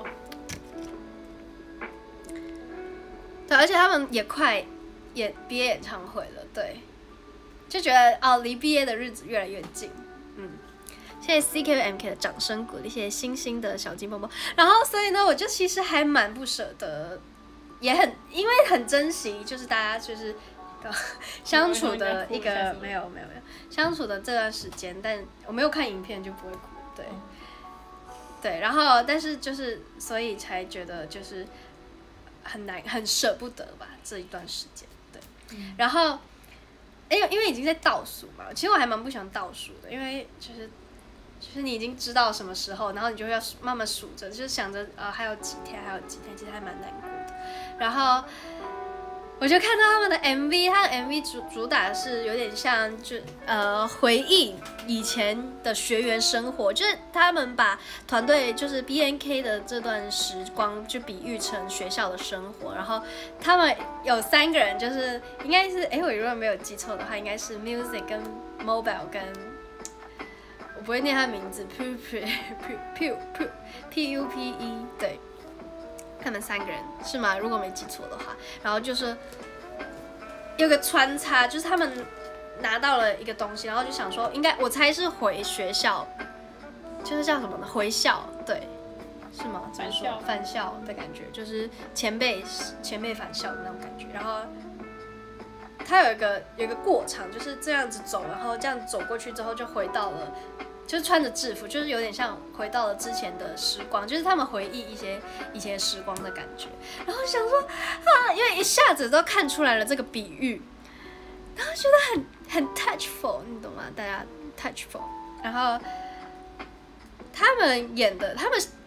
对，而且他们也快也毕业演唱会了，对。就觉得哦，离毕业的日子越来越近，嗯，谢谢 C K M K 的掌声鼓励，谢谢星星的小金蹦蹦，然后所以呢，我就其实还蛮不舍得，也很因为很珍惜，就是大家就是相处的一个没有没有没有相处的这段时间，但我没有看影片就不会哭，对，对，然后但是就是所以才觉得就是很难很舍不得吧这一段时间，对，嗯、然后。因为因为已经在倒数嘛，其实我还蛮不喜欢倒数的，因为就是就是你已经知道什么时候，然后你就要慢慢数着，就是想着呃还有几天，还有几天，其实还蛮难过的。然后我就看到他们的 M V， 他的 M V 主主打的是有点像就呃回忆以前的学员生活，就是他们把团队就是 B N K 的这段时光就比喻成学校的生活，然后他们有三个人，就是应该是哎我如果没有记错的话，应该是 Music 跟 Mobile 跟我不会念他的名字 P P P P P U P E 对。他们三个人是吗？如果没记错的话，然后就是有个穿插，就是他们拿到了一个东西，然后就想说，应该我猜是回学校，就是叫什么呢？回校，对，是吗？ 返校， 返校的感觉，就是前辈前辈返校的那种感觉。然后他有一个有一个过场，就是这样子走，然后这样走过去之后，就回到了。就是穿着制服，就是有点像回到了之前的时光，就是他们回忆一些以前时光的感觉。然后想说啊，因为一下子都看出来了这个比喻，然后觉得很很 touchful， 你懂吗？大家 touchful。然后他们演的，他们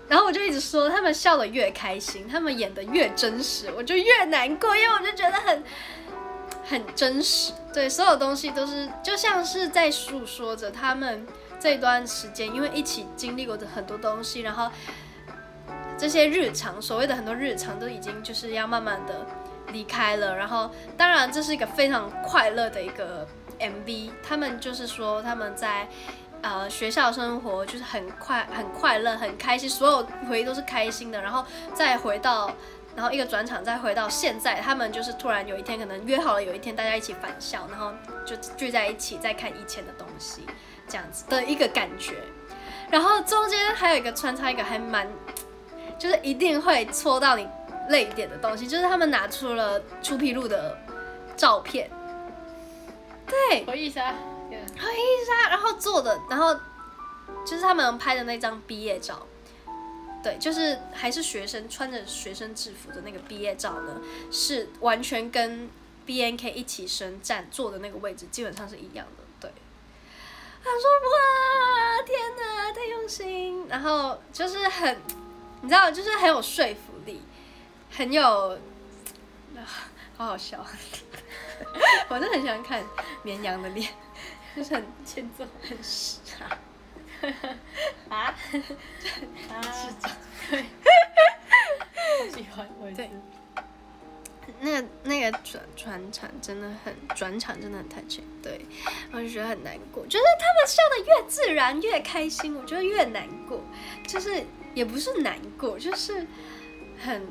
然后我就一直说，他们笑得越开心，他们演得越真实，我就越难过，因为我就觉得很很真实。对，所有东西都是就像是在诉说着他们这段时间，因为一起经历过的很多东西，然后这些日常，所谓的很多日常都已经就是要慢慢的离开了。然后，当然这是一个非常快乐的一个 M V， 他们就是说他们在。呃，学校生活就是很快、很快乐、很开心，所有回忆都是开心的。然后再回到，然后一个转场，再回到现在，他们就是突然有一天可能约好了，有一天大家一起返校，然后就聚在一起再看以前的东西，这样子的一个感觉。然后中间还有一个穿插一个还蛮，就是一定会戳到你泪点的东西，就是他们拿出了出皮路的照片，对， 回忆杀。 回忆杀，然后做的，然后就是他们拍的那张毕业照，对，就是还是学生穿着学生制服的那个毕业照呢，是完全跟 B N K 一起升站坐的那个位置基本上是一样的，对。他说哇，天哪，太用心，然后就是很，你知道，就是很有说服力，很有，好好笑，我真的很喜欢看绵羊的脸。就是很欠揍，很傻啊，啊，智障，对，好喜欢，我也是。 那个那个转转场真的很转场真的很 touching， 对，我就觉得很难过，就是他们笑得越自然越开心，我觉得越难过，就是也不是难过，就是很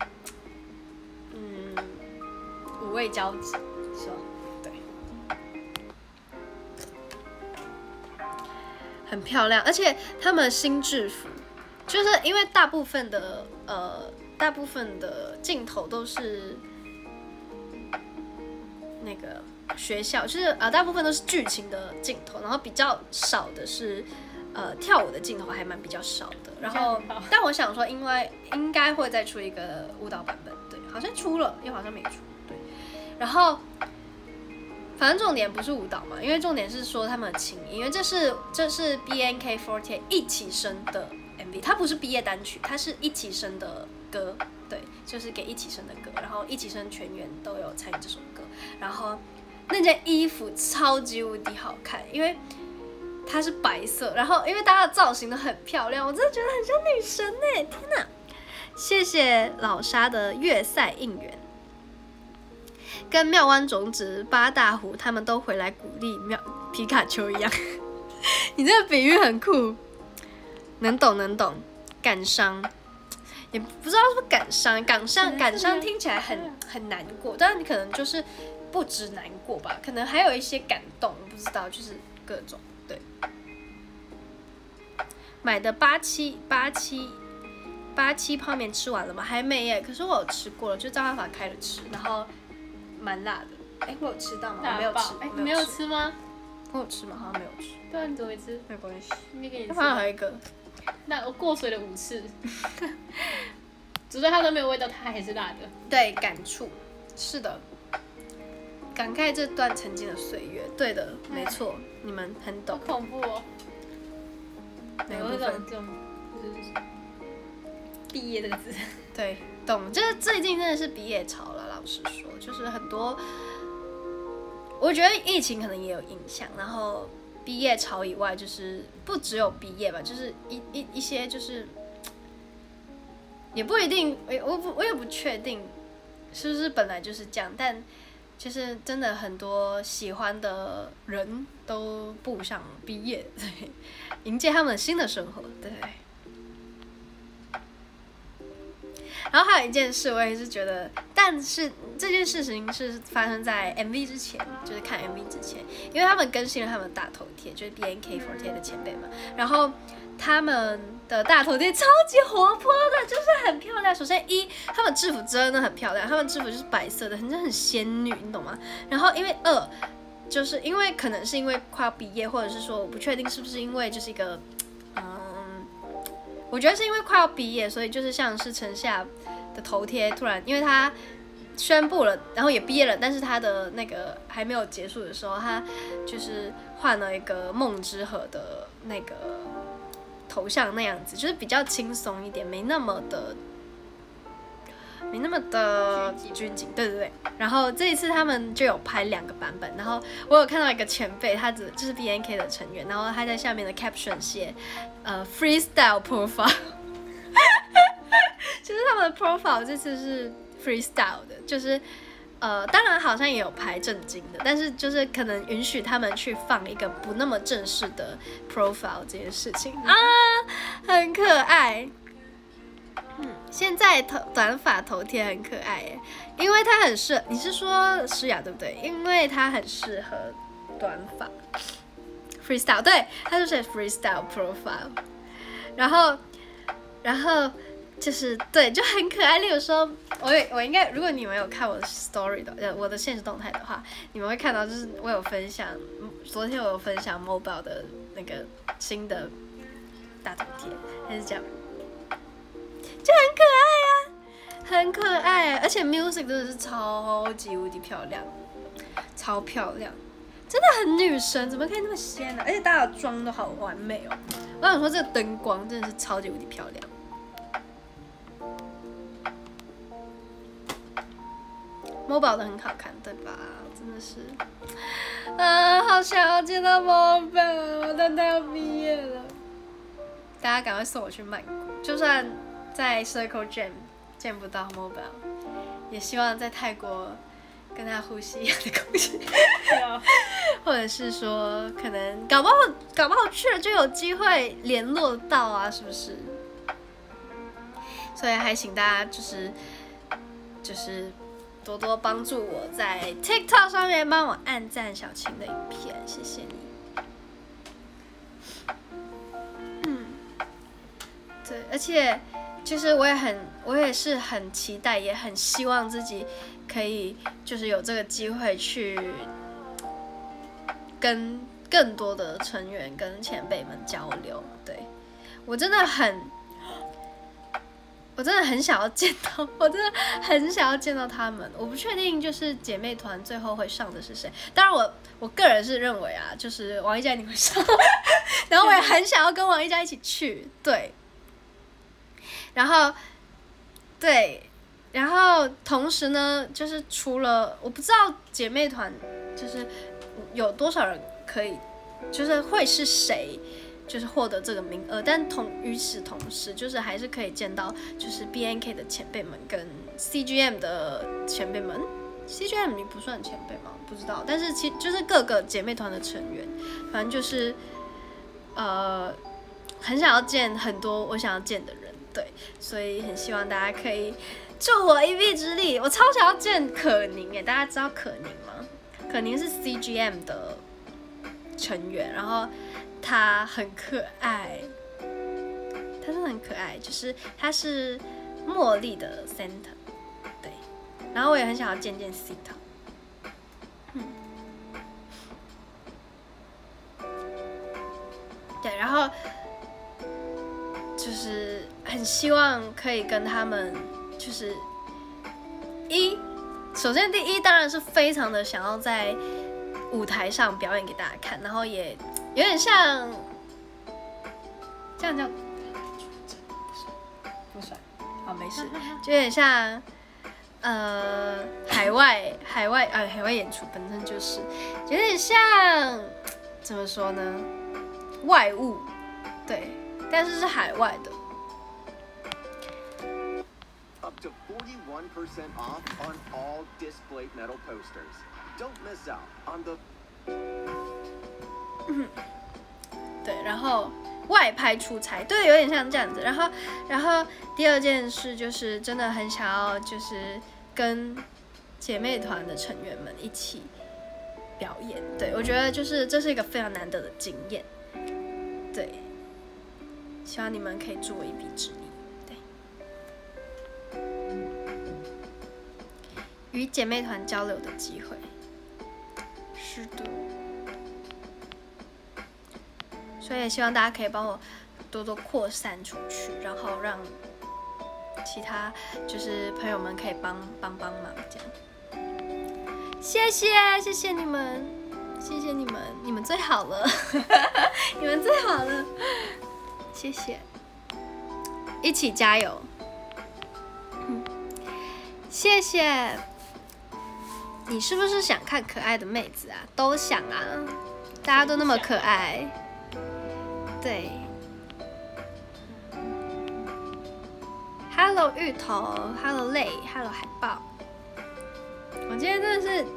嗯五味交集，是吧？很漂亮，而且他们新制服，就是因为大部分的呃，大部分的镜头都是那个学校，就是呃，大部分都是剧情的镜头，然后比较少的是呃跳舞的镜头，还蛮比较少的。然后，但我想说，因为应该会再出一个舞蹈版本，对，好像出了，又好像没出，对，然后。反正重点不是舞蹈嘛，因为重点是说他们的情谊，因为这是这是 B N K 四十八 一起生的 M V， 它不是毕业单曲，它是一起生的歌，对，就是给一起生的歌，然后一起生全员都有参与这首歌，然后那件衣服超级无敌好看，因为它是白色，然后因为大家的造型都很漂亮，我真的觉得很像女神哎，天哪！谢谢老沙的月赛应援。跟妙湾种子、八大湖他们都回来鼓励妙皮卡丘一样，你这个比喻很酷，能懂能懂。感伤，也不知道是不是感伤，感伤感伤听起来很很难过，但是你可能就是不止难过吧，可能还有一些感动，不知道，就是各种对。买的八七八七八七泡面吃完了吗？还没耶，可是我有吃过了，就照办法开了吃，然后。蛮辣的，哎、欸，我有吃到吗？我没有吃， 哎、欸，你没有吃吗？ 我有吃吗？好像没有吃。 对啊，你怎么没吃？ 没关系， 没给你吃。 好像还有一个， 那我过水了五次，煮在它都没有味道，它还是辣的。 对，感触，是的，感慨这段曾经的岁月。对的，没错，你们很懂。 好恐怖哦！ 哪个部分？ 这种就是毕业这个字。 对，懂。就是最近真的是毕业潮了，老实说，就是很多，我觉得疫情可能也有影响。然后毕业潮以外，就是不只有毕业吧，就是一一一些就是，也不一定，我我不我也不确定是不是本来就是这样，但就是真的很多喜欢的人都步上毕业，对，迎接他们新的生活，对。然后还有一件事，我也是觉得，但是这件事情是发生在 M V 之前，就是看 M V 之前，因为他们更新了他们的大头贴，就是 B N K 四十八的前辈们，然后他们的大头贴超级活泼的，就是很漂亮。首先一，他们制服真的很漂亮，他们制服就是白色的，很很仙女，你懂吗？然后因为二，就是因为可能是因为快要毕业，或者是说我不确定是不是因为就是一个。我觉得是因为快要毕业，所以就是像是陈夏的头贴突然，因为他宣布了，然后也毕业了，但是他的那个还没有结束的时候，他就是换了一个梦之河的那个头像那样子，就是比较轻松一点，没那么的。没那么的拘谨，对对对。然后这一次他们就有拍两个版本，然后我有看到一个前辈，他只就是 B N K 的成员，然后他在下面的 caption 写，呃 freestyle profile， 就是他们的 profile 这次是 freestyle 的，就是呃当然好像也有拍正经的，但是就是可能允许他们去放一个不那么正式的 profile 这件事情啊，很可爱。嗯，现在头短发头贴很可爱耶，因为它很适，你是说诗雅对不对？因为它很适合短发 freestyle， 对，它就是 freestyle profile， 然后，然后就是对，就很可爱。例如说，我我应该，如果你们有看我的 story 的，呃，我的现实动态的话，你们会看到，就是我有分享，昨天我有分享 mobile 的那个新的大头贴，还是这样。就很可爱啊，很可爱，而且 music 真的是超级无敌漂亮，超漂亮，真的很女神，怎么可以那么仙呢、啊？而且大家的妆都好完美哦。我想说这个灯光真的是超级无敌漂亮。mobile 的很好看，对吧？真的是，啊，好想要见到 mobile， 但他要毕业了。大家赶快送我去曼谷，就算。在 Circle Jam 见不到 mobile， 也希望在泰国跟他呼吸一样的空气，或者是说可能搞不好搞不好去了就有机会联络到啊，是不是？所以还请大家就是就是多多帮助我在 TikTok 上面帮我按赞小晴的影片，谢谢你。嗯，对，而且。就是我也很，我也是很期待，也很希望自己可以就是有这个机会去跟更多的成员跟前辈们交流。对，我真的很，我真的很想要见到，我真的很想要见到他们。我不确定就是姐妹团最后会上的是谁，当然我我个人是认为啊，就是王一佳一定会上，然后我也很想要跟王一佳一起去，对。然后，对，然后同时呢，就是除了我不知道姐妹团就是有多少人可以，就是会是谁，就是获得这个名额，但同与此同时，就是还是可以见到就是 B N K 的前辈们跟 C G M 的前辈们 ，C G M 你不算前辈吗？不知道，但是其就是各个姐妹团的成员，反正就是呃，很想要见很多我想要见的人。对，所以很希望大家可以助我一臂之力。我超想要见可宁耶，大家知道可宁吗？可宁是 C G M 的成员，然后他很可爱，他真的很可爱，就是他是茉莉的 center， 对，然后我也很想要见见 Sita， 嗯，对，然后就是很希望可以跟他们，就是一，首先第一当然是非常的想要在舞台上表演给大家看，然后也有点像，这样叫不帅，好没事，就有点像呃海外海外呃海外演出本身就是有点像怎么说呢，外务，对。但是是海外的。 Up to forty-one percent off on all display metal posters. Don't miss out on the. 嗯，对，然后外拍出差，对，有点像这样子。然后，然后第二件事就是真的很想要，就是跟姐妹团的成员们一起表演。对，我觉得就是这是一个非常难得的经验。对。希望你们可以助我一臂之力，对，与姐妹团交流的机会，是的，所以也希望大家可以帮我多多扩散出去，然后让其他就是朋友们可以帮帮帮忙，这样。谢谢谢谢你们，谢谢你们，你们最好了，你们最好了。 谢谢，一起加油。嗯，谢谢。你是不是想看可爱的妹子啊？都想啊，大家都那么可爱。对。Hello 芋头 ，Hello 泪 ，Hello 海豹。我今天真的是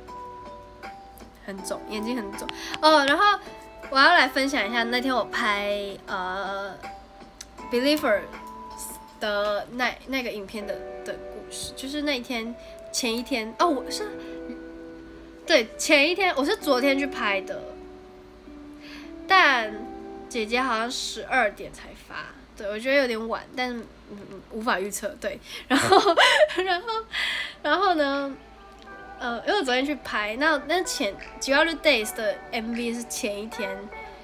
很肿，眼睛很肿哦。然后我要来分享一下那天我拍呃 Believer 的那那个影片的的故事，就是那一天。前一天哦，我是对前一天，我是昨天去拍的，但姐姐好像十二点才发，对我觉得有点晚，但是嗯嗯无法预测，对，然后然后然后呢，呃，因为我昨天去拍，那那前九幺六 Days 的 M V 是前一天，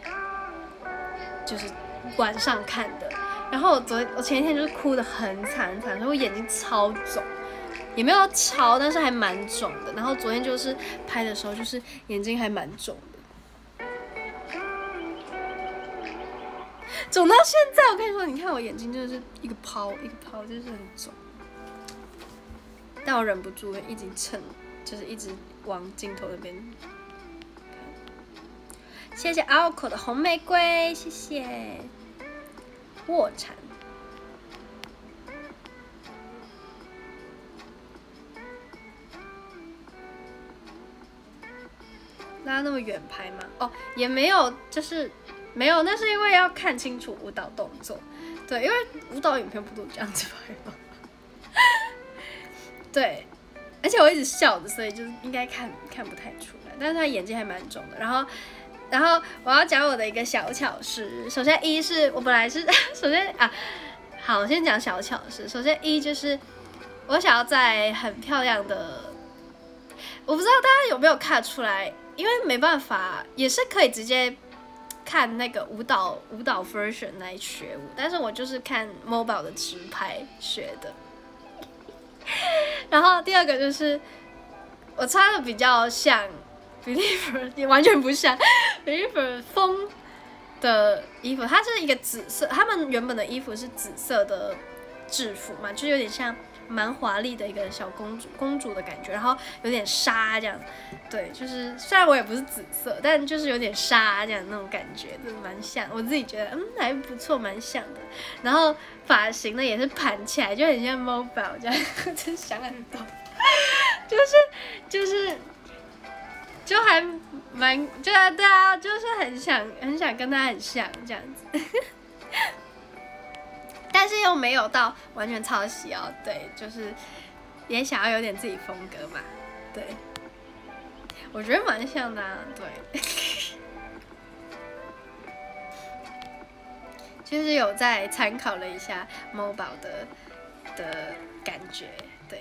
就是晚上看的，然后我昨我前一天就是哭得很惨很惨，所以我眼睛超肿。也没有超，但是还蛮肿的。然后昨天就是拍的时候，就是眼睛还蛮肿的，肿到现在。我跟你说，你看我眼睛就是一个泡一个泡，就是很肿。但我忍不住一直蹭，就是一直往镜头那边看。谢谢 Alco 的红玫瑰，谢谢卧蚕。拉那么远拍吗？哦，也没有，就是没有，那是因为要看清楚舞蹈动作。对，因为舞蹈影片不都这样子拍吗？对，而且我一直笑着，所以就是应该看看不太出来。但是他眼睛还蛮肿的。然后，然后我要讲我的一个小巧事。首先一是我本来是首先啊，好，我先讲小巧事。首先一就是我想要在很漂亮的，我不知道大家有没有看出来。因为没办法，也是可以直接看那个舞蹈舞蹈 version 来学舞，但是我就是看 mobile 的直拍学的。然后第二个就是我穿的比较像 Believer， 也完全不像 Believer 风的衣服，它是一个紫色，他们原本的衣服是紫色的制服嘛，就有点像。蛮华丽的一个小公主，公主的感觉，然后有点纱这样，对，就是虽然我也不是紫色，但就是有点纱这样那种感觉，就是蛮像，我自己觉得嗯还不错，蛮像的。然后发型呢也是盘起来，就很像 mobile 这样，真想很多，就是就是就还蛮就对啊，就是很想很想跟他很像这样子。但是又没有到完全抄袭哦，对，就是也想要有点自己风格嘛，对，我觉得蛮像的、啊，对，就是有在参考了一下 mobile 的的感觉，对。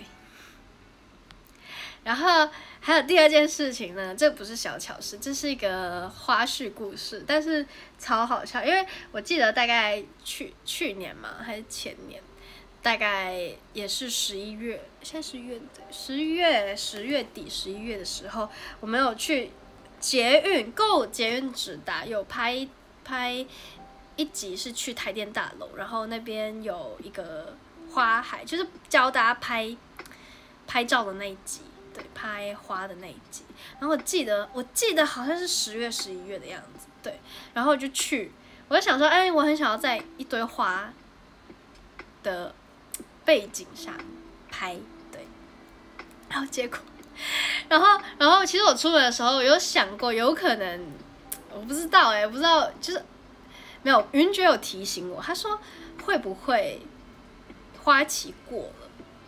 然后还有第二件事情呢，这不是小巧事，这是一个花絮故事，但是超好笑，因为我记得大概去去年嘛，还是前年，大概也是十一月，现在十月的十一月十月底十一月的时候，我们有去捷运购捷运直达，有拍拍一集是去台电大楼，然后那边有一个花海，就是教大家拍拍照的那一集。对，拍花的那一集，然后我记得，我记得好像是十月、十一月的样子，对，然后我就去，我就想说，哎，我很想要在一堆花的背景下拍，对，然后结果，然后，然后其实我出门的时候有想过，有可能，我不知道哎、欸，不知道，就是没有，云爵有提醒我，他说会不会花期过了？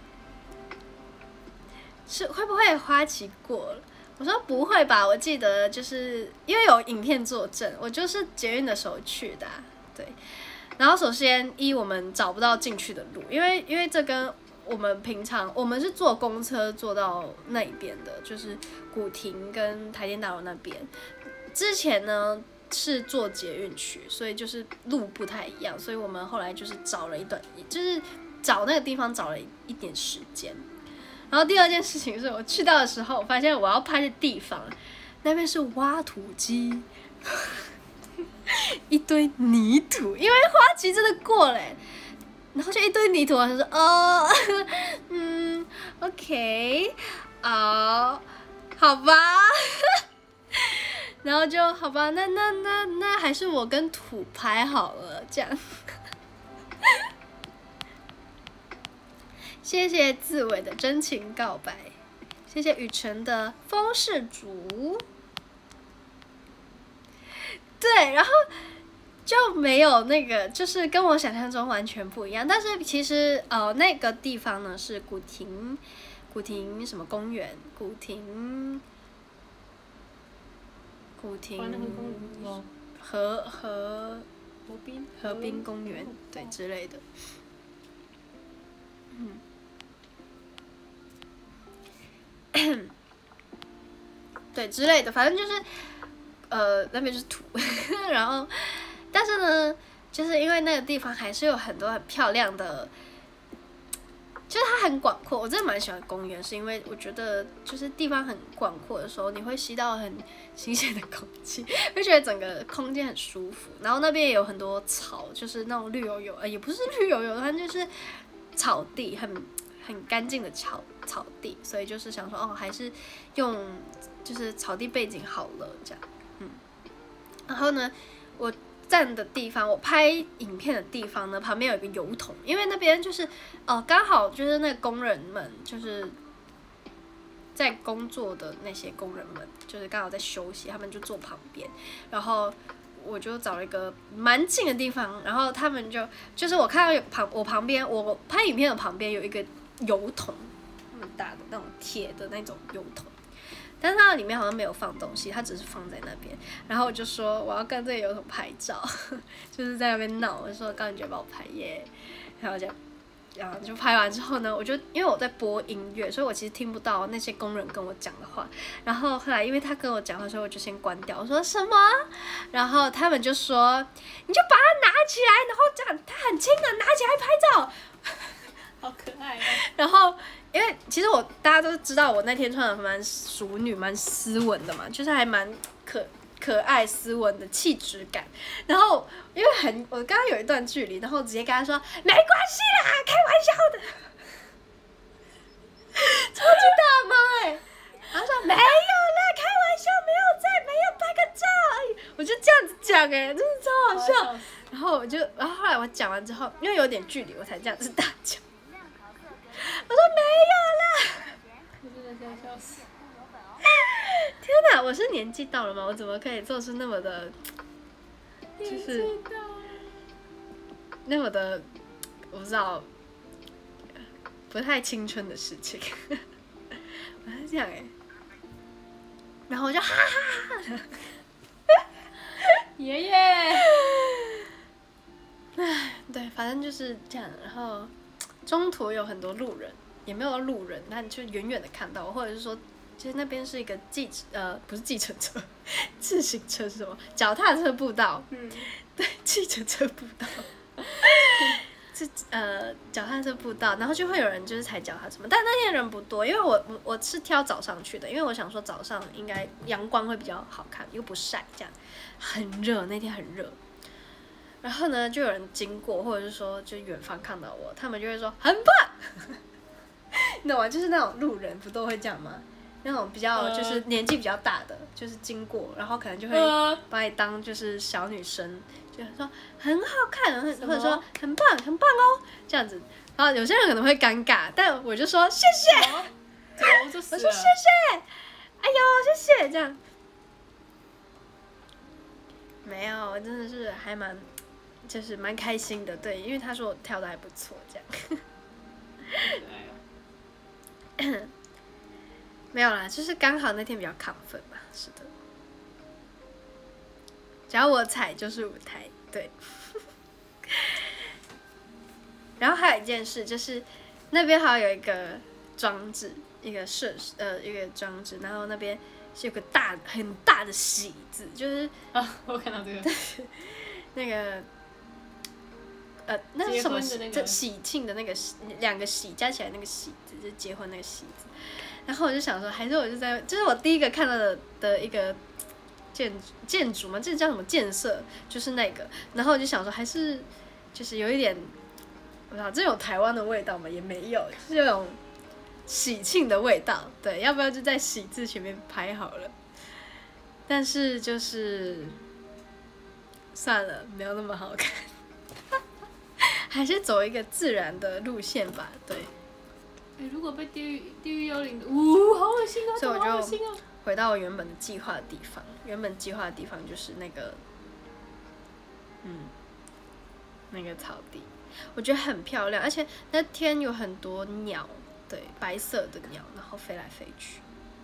是会不会花期过了？我说不会吧，我记得就是因为有影片作证，我就是捷运的时候去的、啊，对。然后首先一我们找不到进去的路，因为因为这跟我们平常我们是坐公车坐到那边的，就是古亭跟台电大楼那边。之前呢是坐捷运去，所以就是路不太一样，所以我们后来就是找了一段，就是找那个地方找了一点时间。然后第二件事情是我去到的时候，我发现我要拍的地方，那边是挖土机， 一堆泥土，因为花期真的过了，然后就一堆泥土，我就说哦，嗯 ，OK， 哦，好吧，然后就好吧，那那那那还是我跟土拍好了，这样。谢谢自伟的真情告白，谢谢雨辰的风世烛。对，然后就没有那个，就是跟我想象中完全不一样。但是其实呃，那个地方呢是古亭，古亭什么公园？古亭，古亭河河河滨河滨公园对之类的，嗯，对之类的，反正就是。呃，那边就是土，然后，但是呢，就是因为那个地方还是有很多很漂亮的，就是它很广阔。我真的蛮喜欢公园，是因为我觉得就是地方很广阔的时候，你会吸到很新鲜的空气，会觉得整个空间很舒服。然后那边也有很多草，就是那种绿油油，呃，也不是绿油油，它就是草地，很很干净的草草地，所以就是想说，哦，还是用就是草地背景好了这样。然后呢，我站的地方，我拍影片的地方呢，旁边有一个油桶，因为那边就是，呃，刚好就是那工人们，就是在工作的那些工人们，就是刚好在休息，他们就坐旁边，然后我就找了一个蛮近的地方，然后他们就，就是我看到有旁我旁边，我拍影片的旁边有一个油桶，那么大的那种铁的那种油桶。但是它里面好像没有放东西，它只是放在那边。然后我就说我要跟这个油桶拍照，就是在那边闹。我就说高你觉得帮我拍耶，然后就，然后就拍完之后呢，我就因为我在播音乐，所以我其实听不到那些工人跟我讲的话。然后后来因为他跟我讲话，所以我就先关掉。我说什么？然后他们就说你就把它拿起来，然后这样它很轻的，拿起来拍照。 好可爱啊！ 然后。因为其实我大家都知道我那天穿的蛮淑女、蛮斯文的嘛，就是还蛮可可爱、斯文的气质感。然后因为很我刚刚有一段距离，然后直接跟他说没关系啦，开玩笑的，超级大妈哎、欸！然后说没有啦，开玩笑，没有在，没有拍个照而已。我就这样子讲哎、欸，真是超好笑。然后我就，然后后来我讲完之后，因为有点距离，我才这样子大叫。我说没有啦， 我真的要笑死！ 天哪，我是年纪到了吗？我怎么可以做出那么的，就是那么的，我不知道，不太青春的事情。我是这样哎、欸，然后我就哈哈哈哈， 爷爷， 唉，对，反正就是这样，然后。中途有很多路人，也没有路人，但就远远的看到我，或者是说，其实那边是一个计呃不是计程车，自行车是什么？脚踏车步道。嗯。对，计程车步道。是呃脚踏车步道，然后就会有人就是踩脚踏车嘛，但那天人不多，因为我我我是挑早上去的，因为我想说早上应该阳光会比较好看，又不晒，这样很热，那天很热。然后呢，就有人经过，或者是说，就远方看到我，他们就会说很棒，你懂吗？就是那种路人不都会这样吗？那种比较就是年纪比较大的，就是经过，然后可能就会把你当就是小女生，就说很好看，或者说很棒，很棒哦，这样子。然后有些人可能会尴尬，但我就说谢谢， 我说谢谢，哎呦谢谢，这样。没有，我真的是还蛮。就是蛮开心的，对，因为他说我跳的还不错，这样。没有啦，就是刚好那天比较亢奋嘛，是的。只要我踩就是舞台，对。然后还有一件事，就是那边还有一个装置，一个设施，呃，一个装置，然后那边是有个大很大的喜字，就是啊，我看到这个， 那个。呃，那是什么？这喜庆的那个两个喜加起来那个喜字，就是结婚那个喜字。然后我就想说，还是我就在，就是我第一个看到的的一个， 建建筑嘛，这叫什么建设？就是那个，然后我就想说，还是就是有一点，我操，这有台湾的味道吗？也没有，就是有种喜庆的味道。对，要不要就在喜字前面拍好了？但是就是算了，没有那么好看，还是走一个自然的路线吧。对。 欸、如果被地狱地狱幽灵，呜、哦，好恶心啊！ 所以我就哦、 回到我原本的计划的地方。原本计划的地方就是那个，嗯，那个草地，我觉得很漂亮，而且那天有很多鸟，对，白色的鸟，然后飞来飞去。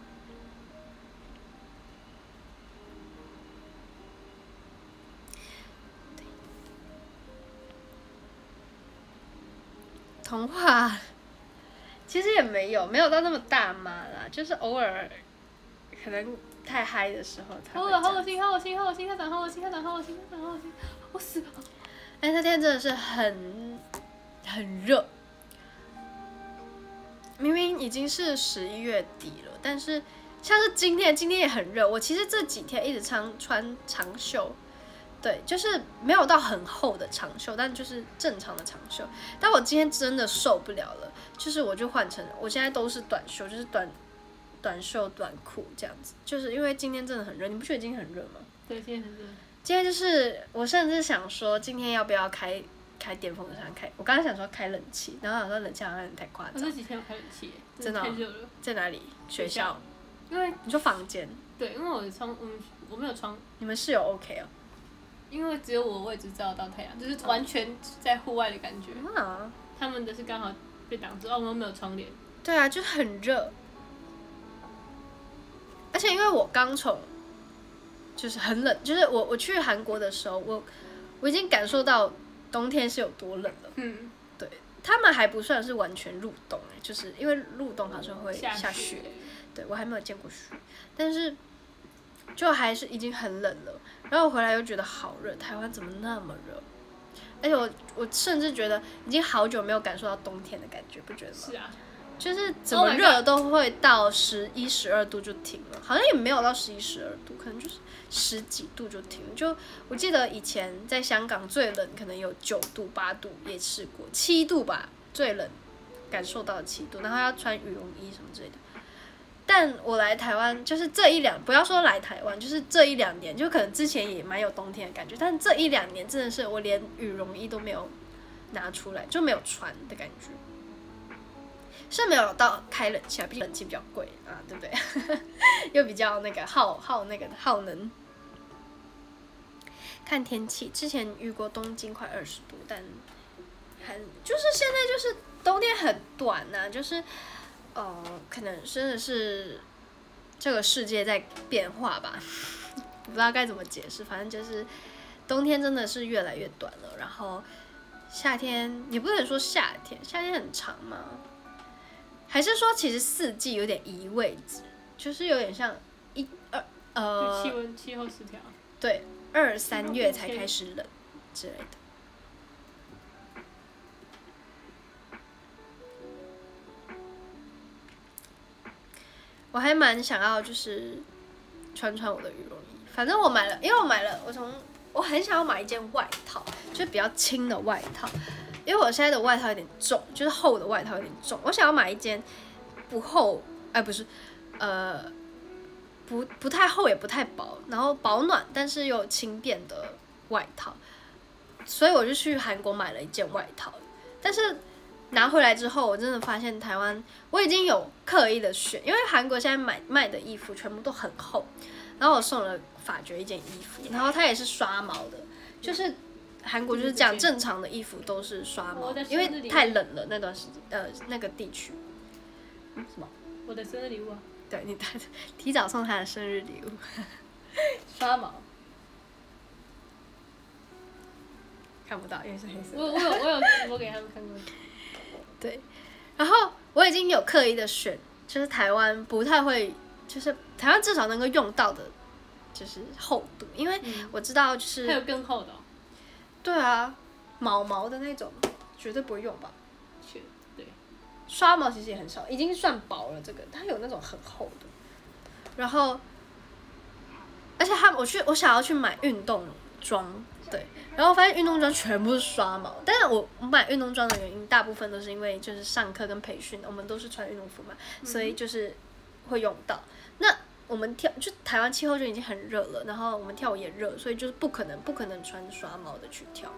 童话。其实也没有，没有到那么大妈啦，就是偶尔可能太嗨的时候才会。 好恶心，好恶心，好恶心，他长好恶心，他长好恶心，他长好恶心，我死了。 哎，那天真的是很很热，明明已经是十一月底了，但是像是今天，今天也很热。我其实这几天一直穿穿长袖。对，就是没有到很厚的长袖，但就是正常的长袖。但我今天真的受不了了，就是我就换成我现在都是短袖，就是短短袖短裤这样子。就是因为今天真的很热，你不觉得今天很热吗？ 对，今天很热。 今天就是我甚至想说，今天要不要开开电风扇？开，我刚刚想说开冷气，然后想说冷气好像有点太夸张。 我这几天有开冷气， 真的、哦、 太热了。 在哪里？学校。 因为你说房间？ 对，因为我的窗，嗯，我没有窗。 你们室友 OK 哦？ 因为只有我位置照得到太阳，就是完全在户外的感觉。 啊， 他们的是刚好被挡住，哦，我们没有窗帘。 对啊，就很热。而且因为我刚从，就是很冷，就是我我去韩国的时候，我我已经感受到冬天是有多冷了。 嗯， 对，他们还不算是完全入冬，就是因为入冬好像会下雪。 雪对，我还没有见过雪，但是就还是已经很冷了。然后我回来又觉得好热，台湾怎么那么热？而且我我甚至觉得已经好久没有感受到冬天的感觉，不觉得吗？ 是啊。 就是怎么热都会到十一、十二度就停了，好像也没有到十一、十二度，可能就是十几度就停了。就我记得以前在香港最冷可能有九度、八度也试过，七度吧最冷感受到七度，然后要穿羽绒衣什么之类的。但我来台湾就是这一两，不要说来台湾，就是这一两年，就可能之前也蛮有冬天的感觉，但这一两年真的是我连羽绒衣都没有拿出来，就没有穿的感觉。是没有到开冷气啊，毕竟冷气比较贵啊，对不对？又比较那个耗耗那个耗能。看天气，之前遇过东京快二十度，但很就是现在就是冬天很短呐、啊，就是呃，可能真的是这个世界在变化吧，不知道该怎么解释，反正就是冬天真的是越来越短了，然后夏天也不能说夏天，夏天很长嘛。还是说，其实四季有点移位置，就是有点像一二呃， 气温气候失调。 对，二三月才开始冷之类的。我还蛮想要就是穿穿我的羽绒衣，反正我买了，因为我买了，我从我很想要买一件外套，就是比较轻的外套。因为我现在的外套有点重，就是厚的外套有点重，我想要买一件不厚，哎不是，呃，不不太厚也不太薄，然后保暖但是又轻便的外套，所以我就去韩国买了一件外套，但是拿回来之后，我真的发现台湾我已经有刻意的选，因为韩国现在买卖的衣服全部都很厚，然后我送了法觉一件衣服，然后它也是刷毛的，就是。韩国就是这样，正常的衣服都是刷毛，因为太冷了那段时间，呃，那个地区。嗯，什么？ 我的生日礼物啊。 对，你提早送他的生日礼物，刷毛。看不到，因为是黑色。 我我有我有直播给他们看过。 对，然后我已经有刻意的选，就是台湾不太会，就是台湾至少能够用到的，就是厚度，因为我知道就是。 还有更厚的、哦。 对啊，毛毛的那种绝对不会用吧？ 是，对。 刷毛其实也很少，已经算薄了。这个它有那种很厚的，然后而且他我去我想要去买运动装，对，然后发现运动装全部是刷毛。但是我我买运动装的原因，大部分都是因为就是上课跟培训，我们都是穿运动服嘛，嗯、所以就是会用到。那我们跳就台湾气候就已经很热了，然后我们跳舞也热，所以就是不可能不可能穿刷毛的去跳。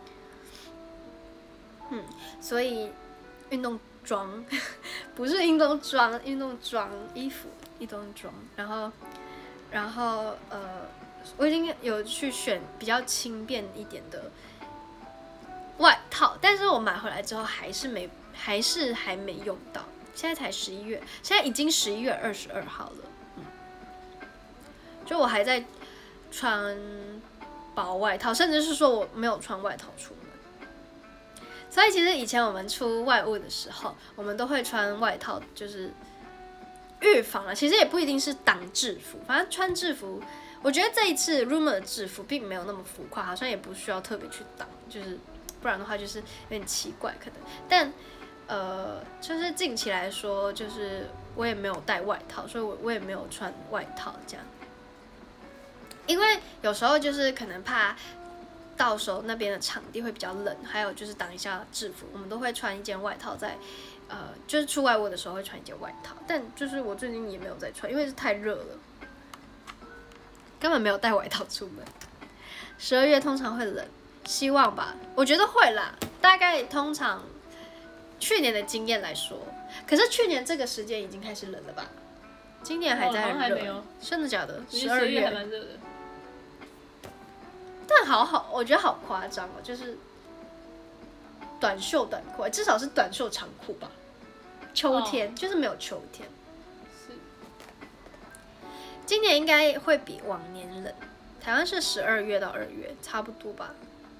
嗯，所以运动装不是运动装，运动装衣服，运动装，然后然后呃，我已经有去选比较轻便一点的外套，但是我买回来之后还是没，还是还没用到。现在才十一月，现在已经十一月二十二号了，嗯，就我还在穿薄外套，甚至是说我没有穿外套出门。所以其实以前我们出外务的时候，我们都会穿外套，就是预防了。其实也不一定是挡制服，反正穿制服，我觉得这一次 Rumor 的制服并没有那么浮夸，好像也不需要特别去挡，就是不然的话就是有点奇怪可能。但呃，就是近期来说，就是我也没有带外套，所以我我也没有穿外套这样，因为有时候就是可能怕。到时候那边的场地会比较冷，还有就是挡一下制服，我们都会穿一件外套在，呃，就是出外务的时候会穿一件外套，但就是我最近也没有在穿，因为是太热了，根本没有带外套出门。十二月通常会冷，希望吧，我觉得会啦，大概通常去年的经验来说，可是去年这个时间已经开始冷了吧？今年还在热，真的假的？十二月还蛮热的。但好好，我觉得好夸张哦，就是短袖短裤，至少是短袖长裤吧。秋天、哦、就是没有秋天。是。今年应该会比往年冷，台湾是十二月到二月，差不多吧。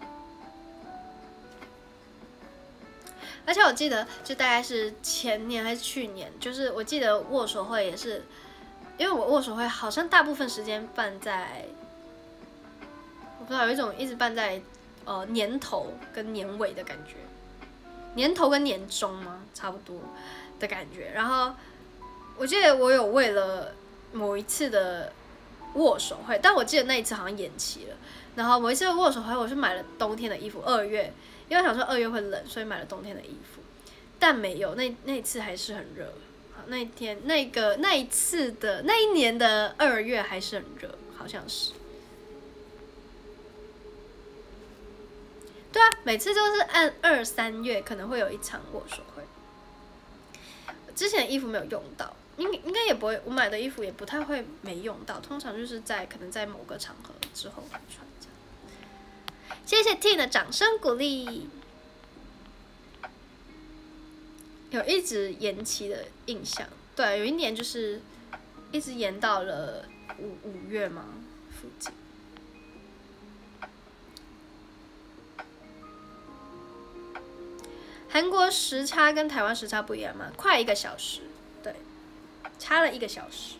而且我记得，就大概是前年还是去年，就是我记得握手会也是，因为我握手会好像大部分时间办在。我不知道有一种一直办在呃年头跟年尾的感觉，年头跟年中吗？差不多的感觉。然后我记得我有为了某一次的握手会，但我记得那一次好像延期了。然后某一次的握手会，我是买了冬天的衣服，二月，因为我想说二月会冷，所以买了冬天的衣服。但没有，那那一次还是很热。好，那一天那个那一次的那一年的二月还是很热，好像是。对啊，每次都是按二三月可能会有一场握手会。之前的衣服没有用到，应应该也不会，我买的衣服也不太会没用到，通常就是在可能在某个场合之后会穿这样。谢谢 T 的掌声鼓励。有一直延期的印象，对，有一年就是一直延到了五五月吗？附近。韩国时差跟台湾时差不一样吗？快一个小时，对，差了一个小时。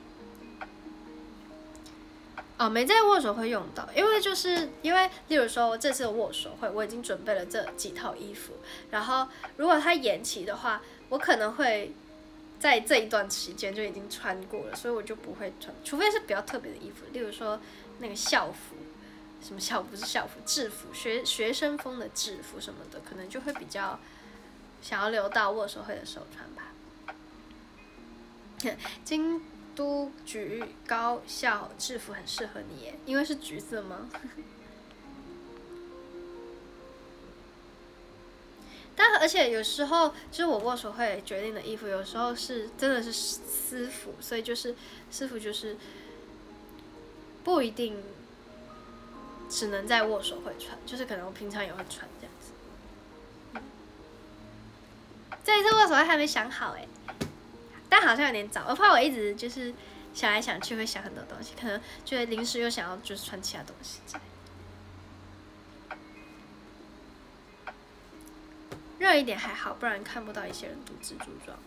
哦，没在握手会用到，因为就是因为，例如说这次的握手会，我已经准备了这几套衣服，然后如果它延期的话，我可能会在这一段期间就已经穿过了，所以我就不会穿，除非是比较特别的衣服，例如说那个校服，什么校服不是校服，制服，学学生风的制服什么的，可能就会比较。想要留到握手会的时候穿吧。京都橘高校制服很适合你耶，因为是橘色吗？但而且有时候就是我握手会决定的衣服，有时候是真的是私服，所以就是私服就是不一定只能在握手会穿，就是可能我平常也会穿这样子。这一次握手会还没想好哎，但好像有点早，我怕我一直就是想来想去会想很多东西，可能觉得临时又想要就是穿其他东西之类的。热一点还好，不然看不到一些人读蜘蛛装。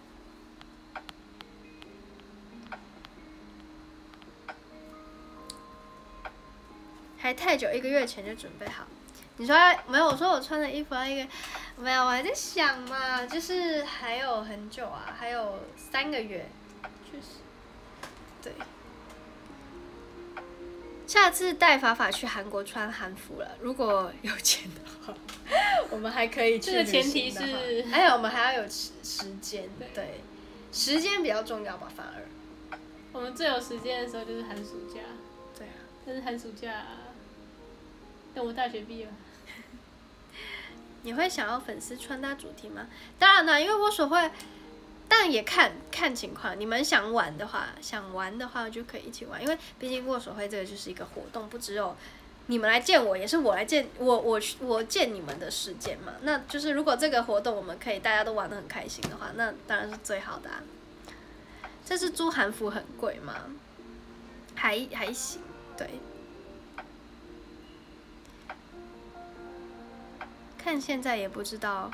还太久，一个月前就准备好。你说没有？我说我穿的衣服要一个，没有，我还在想嘛，就是还有很久啊，还有三个月，确实，对。 下次带法法去韩国穿韩服了，如果有钱的话，我们还可以去。 这个前提是， 还有我们还要有时时间，对，时间比较重要吧，反而。 我们最有时间的时候就是寒暑假。 对啊。 但是寒暑假，等我大学毕业。 你会想要粉丝穿搭主题吗？当然啦，因为握手会，但也看看情况。你们想玩的话，想玩的话就可以一起玩，因为毕竟握手会这个就是一个活动，不只有你们来见我，也是我来见我我我见你们的时间嘛。那就是如果这个活动我们可以大家都玩得很开心的话，那当然是最好的啊。这次租韩服很贵吗？还还行，对。看现在也不知道，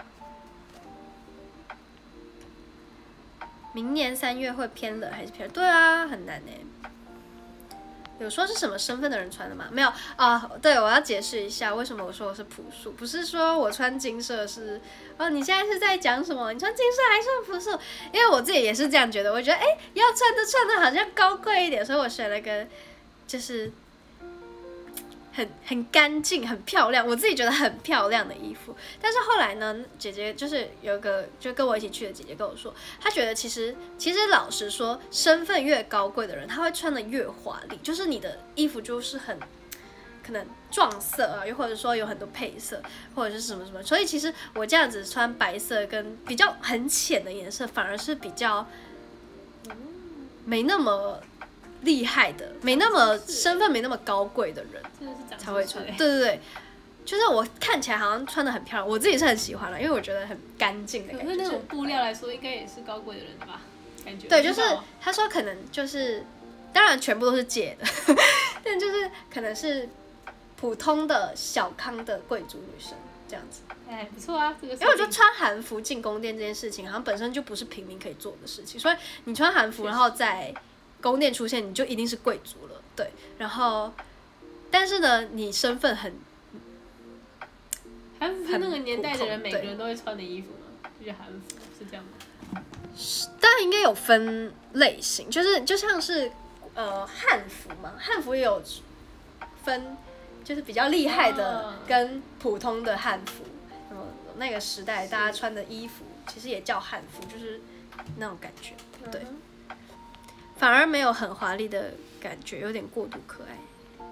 明年三月会偏冷还是偏热？对啊，很难呢。有说是什么身份的人穿的吗？没有啊。对，我要解释一下为什么我说我是朴素，不是说我穿金色是哦。你现在是在讲什么？你穿金色还算朴素？因为我自己也是这样觉得，我觉得哎、欸，要穿的穿的好像高贵一点，所以我选了个就是。很很干净、很漂亮，我自己觉得很漂亮的衣服。但是后来呢，姐姐就是有一个就跟我一起去的姐姐跟我说，她觉得其实其实老实说，身份越高贵的人，他会穿的越华丽，就是你的衣服就是很可能撞色啊，又或者说有很多配色或者是什么什么。所以其实我这样子穿白色跟比较很浅的颜色，反而是比较没那么。厉害的，没那么身份没那么高贵的人才会穿。对对对，就是我看起来好像穿的很漂亮，我自己是很喜欢的，因为我觉得很干净的感觉。 可是那种布料来说，应该也是高贵的人吧？感觉。 对，就是他说可能就是，当然全部都是借的，但就是可能是普通的小康的贵族女生这样子。 哎，不错啊，这个。 因为我觉得穿韩服进宫殿这件事情，好像本身就不是平民可以做的事情，所以你穿韩服然后在宫殿出现，你就一定是贵族了，对。然后，但是呢，你身份很， 韩服是那个年代的人每个人都会穿的衣服吗？就是韩服是这样吗？ 当然应该有分类型，就是就像是呃汉服嘛，汉服也有分，就是比较厉害的跟普通的汉服，嗯，那个时代大家穿的衣服其实也叫汉服，就是那种感觉，对。嗯，反而没有很华丽的感觉，有点过度可爱。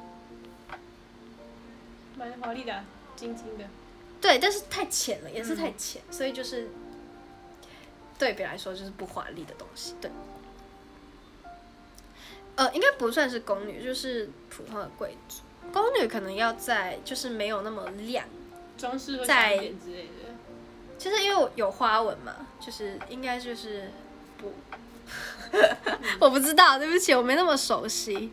蛮华丽的、啊，晶晶的。 对，但是太浅了，也是太浅，嗯、所以就是对比来说就是不华丽的东西。对，呃，应该不算是宫女，就是普通的贵族。宫女可能要在就是没有那么亮， 装饰会少一点之类的。 就是因为有花纹嘛，就是应该就是不。我不知道，对不起，我没那么熟悉。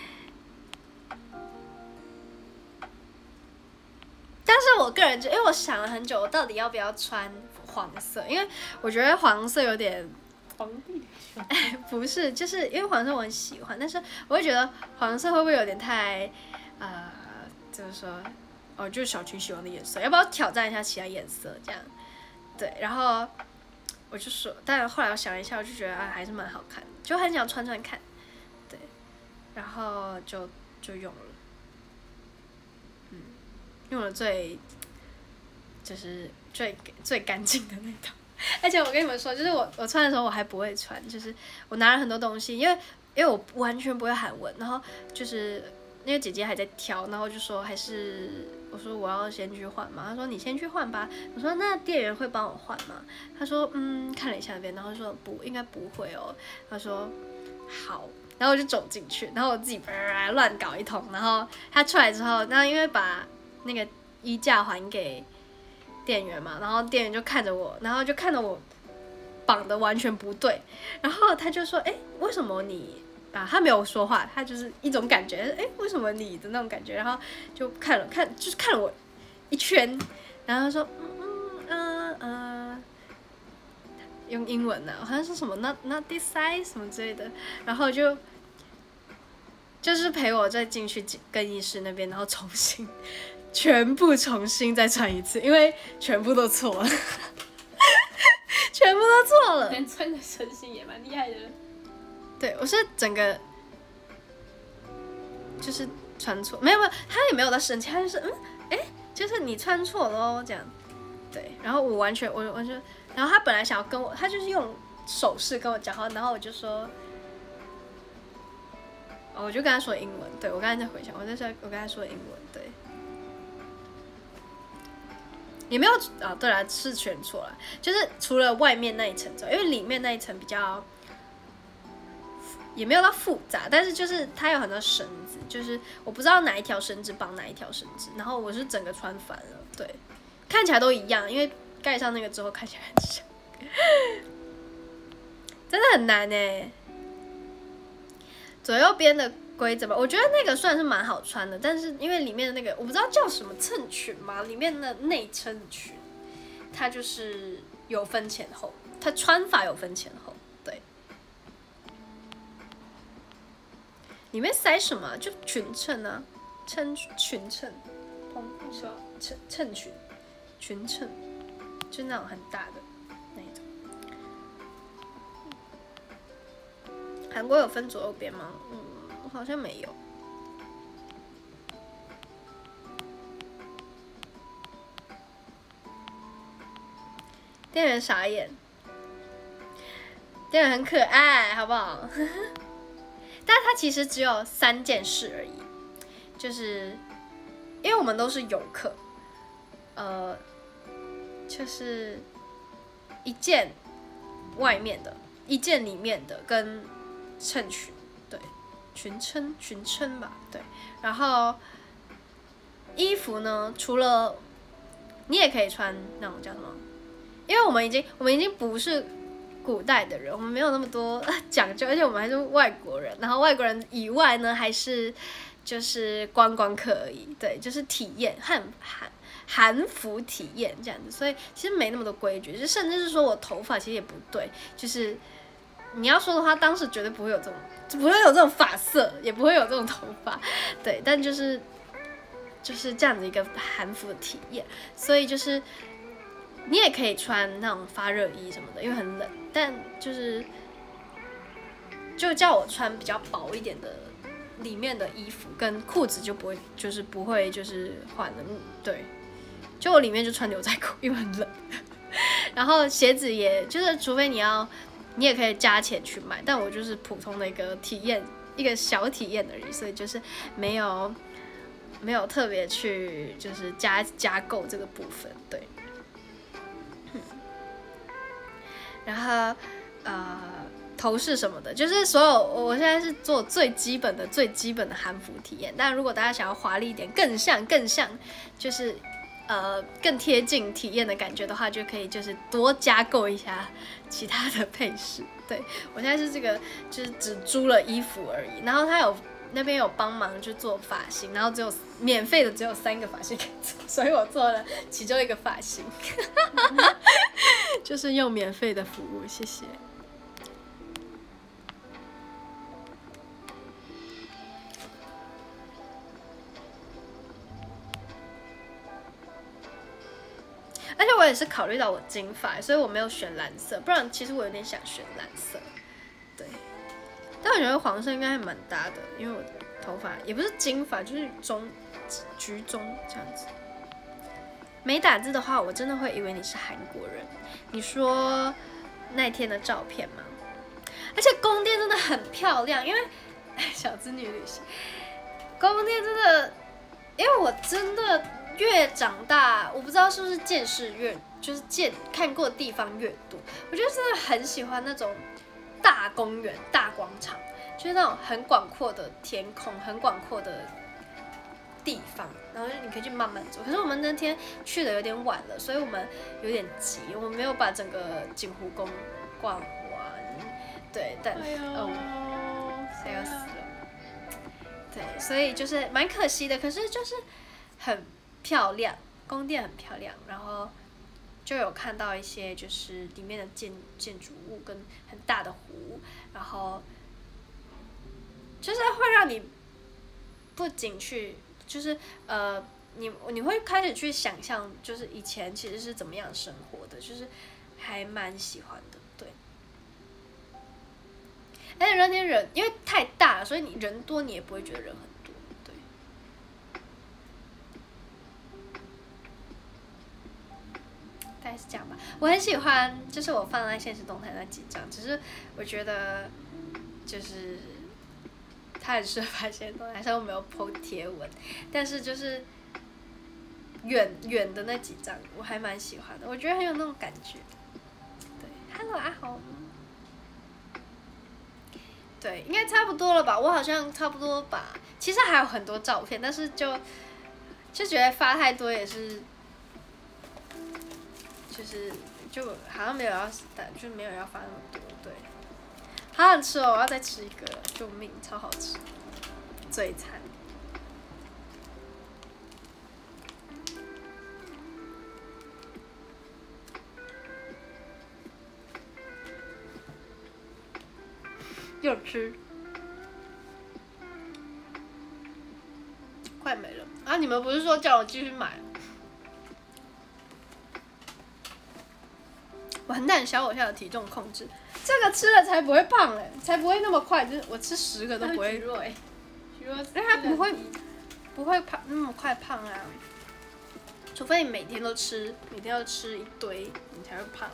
但是我个人就，因为我想了很久，我到底要不要穿黄色？因为我觉得黄色有点皇帝。 哎，不是，就是因为黄色我很喜欢，但是我会觉得黄色会不会有点太，呃，怎么说？哦，就是小群喜欢的颜色，要不要挑战一下其他颜色？这样，对，然后。我就说，但是后来我想了一下，我就觉得啊，还是蛮好看的，就很想穿穿看，对，然后就就用了，嗯，用了最就是最最干净的那套，而且我跟你们说，就是我我穿的时候我还不会穿，就是我拿了很多东西，因为因为我完全不会韩文，然后就是因为姐姐还在挑，然后就说还是。我说我要先去换嘛，他说你先去换吧。我说那店员会帮我换吗？他说嗯，看了一下那边，然后说不，应该不会哦。他说好，然后我就走进去，然后我自己乱搞一通，然后他出来之后，那因为把那个衣架还给店员嘛，然后店员就看着我，然后就看着我绑的完全不对，然后他就说，哎，为什么你？啊，他没有说话，他就是一种感觉，哎，为什么你的那种感觉？然后就看了看，就是看了我一圈，然后他说，嗯嗯嗯，用英文呢、啊，好像是什么 not not this size 什么之类的，然后就就是陪我再进去更衣室那边，然后重新全部重新再穿一次，因为全部都错了，全部都错了。 连穿个身心也蛮厉害的。 对，我是整个就是穿错，没有没有，他也没有在生气，他就是嗯，哎、欸，就是你穿错了哦，这样，对，然后我完全我完全，然后他本来想要跟我，他就是用手势跟我讲话，然后我就说，哦，我就跟他说英文，对我刚才在回想，我在说我跟他说英文，对，也没有啊，对啦，是全错了，就是除了外面那一层之外，因为里面那一层比较。也没有到复杂，但是就是它有很多绳子，就是我不知道哪一条绳子绑哪一条绳子，然后我是整个穿反了，对，看起来都一样，因为盖上那个之后看起来很像，真的很难哎。左右边的规则吧，我觉得那个算是蛮好穿的，但是因为里面的那个我不知道叫什么衬裙嘛，里面的内衬裙，它就是有分前后，它穿法有分前后。里面塞什么？就裙衬啊，衬裙衬，蓬是吧？衬衬裙，裙衬，就那种很大的那一种。韩国有分左右边吗？嗯，好像没有。店员傻眼，店员很可爱，好不好？但它其实只有三件事而已，就是因为我们都是游客，呃，就是一件外面的，一件里面的跟衬裙，对，裙衬裙衬吧，对，然后衣服呢，除了你也可以穿那种叫什么，因为我们已经我们已经不是。古代的人，我们没有那么多讲究，而且我们还是外国人。然后外国人以外呢，还是就是观光客而已，对，就是体验汉韩韩服体验这样子。所以其实没那么多规矩，就甚至是说我头发其实也不对，就是你要说的话，当时绝对不会有这种，就不会有这种发色，也不会有这种头发，对，但就是就是这样子一个韩服的体验，所以就是。你也可以穿那种发热衣什么的，因为很冷，但就是就叫我穿比较薄一点的里面的衣服，跟裤子就不会，就是不会就是换了，对，就我里面就穿牛仔裤，因为很冷，然后鞋子也就是除非你要，你也可以加钱去买，但我就是普通的一个体验，一个小体验而已，所以就是没有没有特别去就是加加购这个部分，对。然后，呃，头饰什么的，就是所有我现在是做最基本的、最基本的韩服体验。但如果大家想要华丽一点，更像、更像，就是呃更贴近体验的感觉的话，就可以就是多加购一下其他的配饰。对我现在是这个，就是只租了衣服而已。然后他有那边有帮忙就做发型，然后只有免费的只有三个发型可以做，所以我做了其中一个发型。就是用免费的服务，谢谢。而且我也是考虑到我金发，所以我没有选蓝色，不然其实我有点想选蓝色。对，但我觉得黄色应该还蛮搭的，因为我头发也不是金发，就是中橘中这样子。没打字的话，我真的会以为你是韩国人。你说那天的照片吗？而且宫殿真的很漂亮，因为小资女旅行，宫殿真的，因为我真的越长大，我不知道是不是见识越，就是见看过的地方越多，我就真的很喜欢那种大公园、大广场，就是那种很广阔的天空，很广阔的。地方，然后你可以去慢慢走。可是我们那天去的有点晚了，所以我们有点急，我们没有把整个景湖宫逛完。对，但哎哦，谁要死了？对，所以就是蛮可惜的。可是就是很漂亮，宫殿很漂亮，然后就有看到一些就是里面的建建筑物跟很大的湖，然后就是会让你不仅去。就是呃，你你会开始去想象，就是以前其实是怎么样生活的，就是还蛮喜欢的，对。而且那天人因为太大了，所以你人多你也不会觉得人很多，对。 大概是这样吧。我很喜欢，就是我放在现实动态那几张，只是我觉得就是它很适合发现实动态，虽然我没有 po 贴文，但是就是远远的那几张我还蛮喜欢的，我觉得很有那种感觉。对 ，Hello 阿红。对，应该差不多了吧？我好像差不多吧。其实还有很多照片，但是就就觉得发太多也是，就是就好像没有要，就没有要发那么多。对，好想吃哦！我要再吃一个了，救命，超好吃，嘴馋。又吃，快没了啊！你们不是说叫我继续买？完蛋，小偶像的体重控制，这个吃了才不会胖嘞，才不会那么快，就是我吃十个都不会。 弱哎， 因为它不会不会胖那么快胖啊，除非你每天都吃，每天都吃一堆，你才会胖。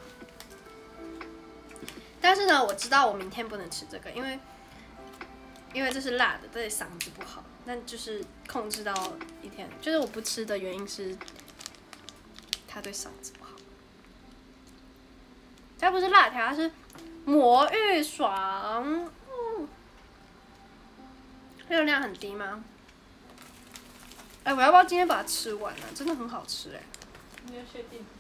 但是呢，我知道我明天不能吃这个，因为因为这是辣的，对嗓子不好。那就是控制到一天，就是我不吃的原因是它对嗓子不好。它不是辣条，它是魔芋爽，嗯，热量很低吗？哎、欸，我要不要今天把它吃完啊？真的很好吃哎、欸。 你要确定？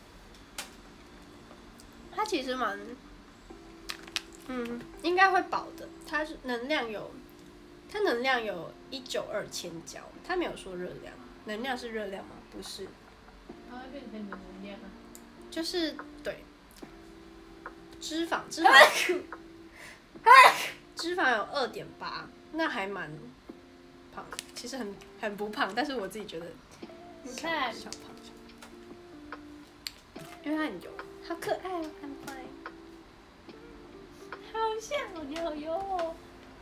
它其实蛮。嗯，应该会饱的。它是能量有，它能量有一九二千焦，它没有说热量。能量是热量吗？不是。 它会变成你的能量啊。 就是对。脂肪，脂肪，脂肪有二点八，那还蛮胖的。其实很很不胖，但是我自己觉得你看小胖小胖，因为它很油，好可爱哦，很乖。 好像我觉得好油哦。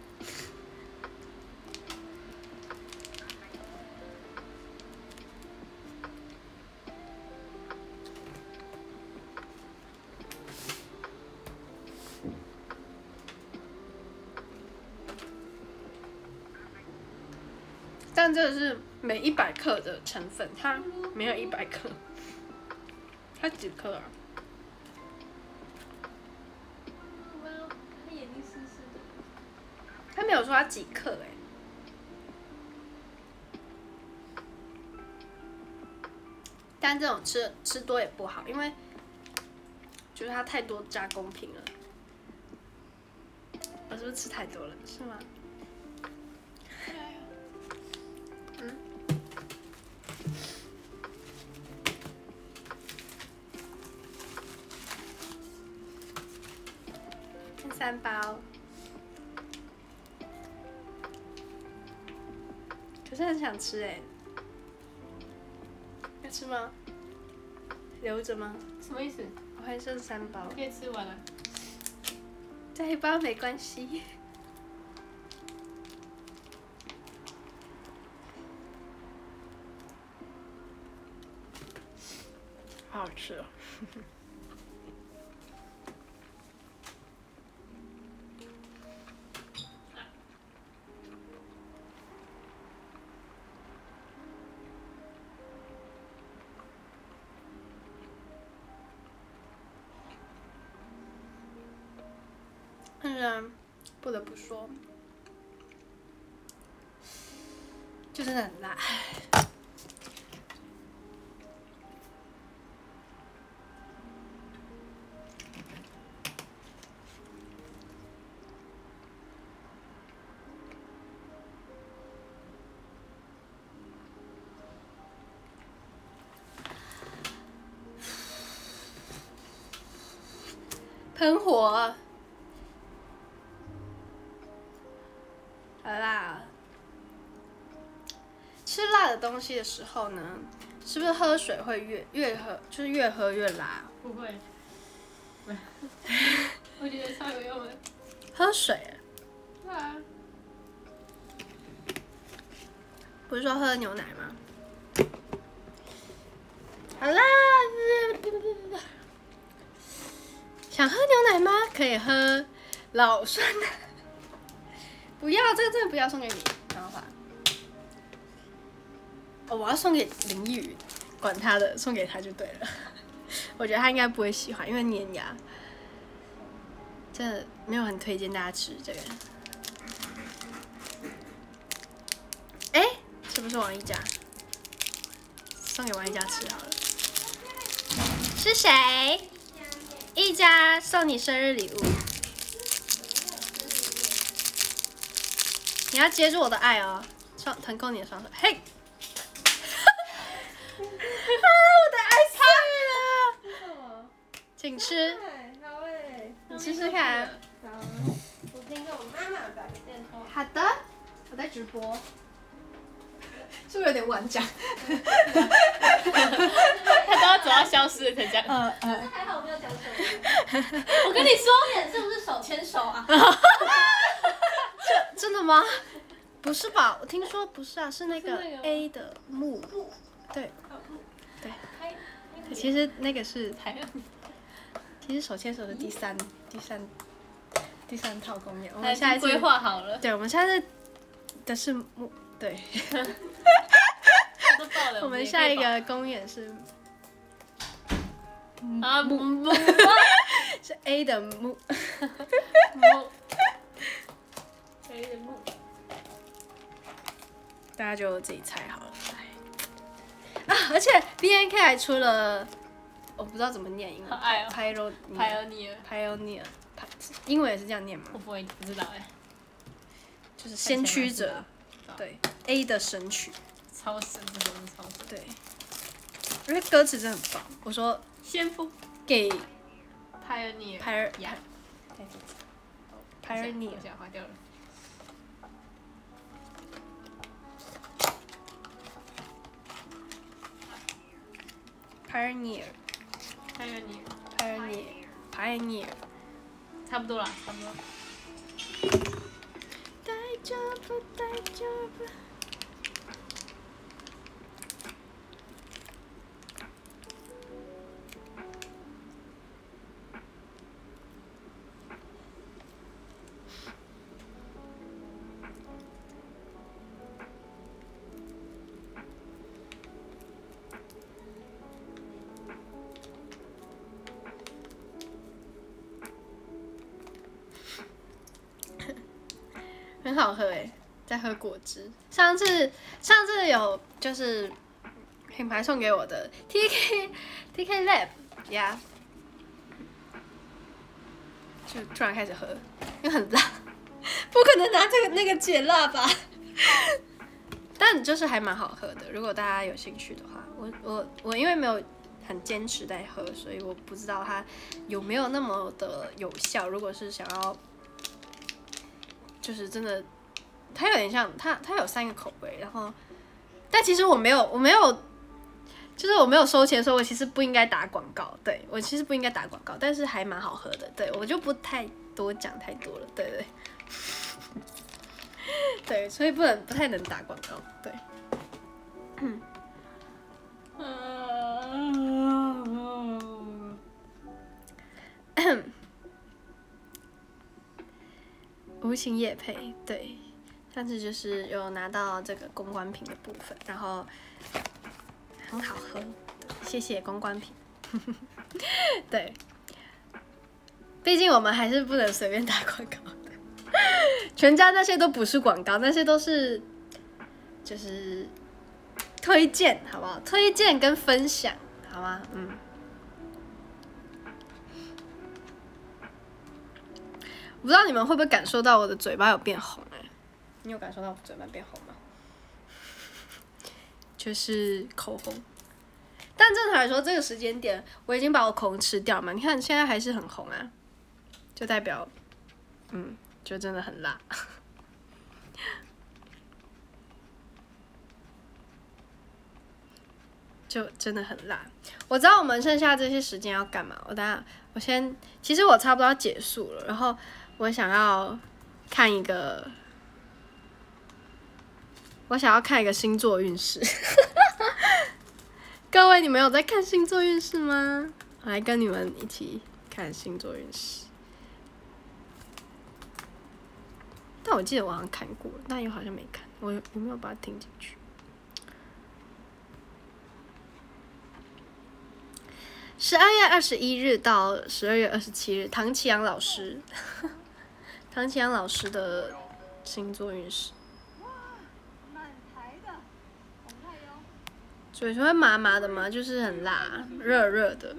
但这个是每一百克的成分，它没有一百克，它几克啊？他没有说他几克哎、欸，但这种吃吃多也不好，因为就是它太多加工品了。我是不是吃太多了？是吗？嗯。三包。可是很想吃哎、欸，要吃吗？留着吗？ 什么意思？ 我还剩三包。 可以吃完了。 再一包没关系。好好吃哦。但是不得不说，就真的很辣。喷火。好啦，吃辣的东西的时候呢，是不是喝水会越越喝就是越喝越辣？ 不会，我觉得超有用的。 喝水、欸？ 对啊。 不是说喝牛奶吗？好啦。 想喝牛奶吗？可以喝老酸奶。不要，这个真的不要，送给你。然后吧，哦，我要送给林奕宇，管他的，送给他就对了。我觉得他应该不会喜欢，因为粘牙。真的没有很推荐大家吃这个。哎、欸，是不是王一家？送给王一家吃好了。是谁？一家送你生日礼物。你要接住我的爱哦，双腾空你的双手，嘿！啊，我的爱碎了！请吃。 好诶， 你吃吃看。 好，我先跟我妈妈打个电话。 好的，我在直播。是不是有点晚讲？ 他都要走到消失了才讲。 呃呃。 还好我没有讲什么。 我跟你说， 脸是不是手牵手啊？ 这真的吗？不是吧？我听说不是啊，是那个是那个 A 的木。对。对。其实那个是台湾。 其实手牵手是第三、第三、第三套公演。我们下一次规划好了。 对，我们下次的是木，对。 都爆了。 我们下一个公演是啊木木是 A 的木。 木 A 的木。 大家就自己猜好了。啊，而且 B N K 还出了。我不知道怎么念英文。 好爱哦。 Pioneer。Pioneer。英文也是这样念吗？ 我不会，不知道哎。 就是先驱者。对 ，A 的神曲。 超神，这种是超神。 对。因为歌词真的很棒。我说。 先锋。 给。 Pioneer。 Pioneer。 呀。 Pioneer。 我划掉了。 Pioneer。 Pioneer。 Pioneer。Pioneer。 差不多了，差不多。 大丈夫，大丈夫。很好喝哎，在喝果汁。上次上次有就是品牌送给我的 T K T K Lab 呀，就突然开始喝，因为很辣，不可能拿这个那个解辣吧。但就是还蛮好喝的，如果大家有兴趣的话，我我我因为没有很坚持在喝，所以我不知道它有没有那么的有效。如果是想要。就是真的，它有点像它，它有三个口味，然后，但其实我没有，我没有，就是我没有收钱，所以我其实不应该打广告，对我其实不应该打广告，但是还蛮好喝的，对我就不太多讲太多了，对对，对，所以不能不太能打广告，对，嗯，无情业配，对，上次就是有拿到这个公关品的部分，然后很好喝，谢谢公关品。对，毕竟我们还是不能随便打广告的。全家那些都不是广告，那些都是就是推荐，好不好？推荐跟分享，好吗？嗯。我不知道你们会不会感受到我的嘴巴有变红哎、欸？你有感受到我嘴巴变红吗？就是口红，但正常来说，这个时间点我已经把我口红吃掉嘛。你看现在还是很红啊，就代表，嗯，就真的很辣。就真的很辣。我知道我们剩下这些时间要干嘛。我等下，我先，其实我差不多要结束了，然后我想要看一个，我想要看一个星座运势。各位，你们有在看星座运势吗？我来跟你们一起看星座运势。但我记得我好像看过，但又好像没看，我有有没有把它听进去？十二月二十一日到十二月二十七日，唐启阳老师，唐启阳老师的星座运势。嘴唇会麻麻的吗？就是很辣，热热的。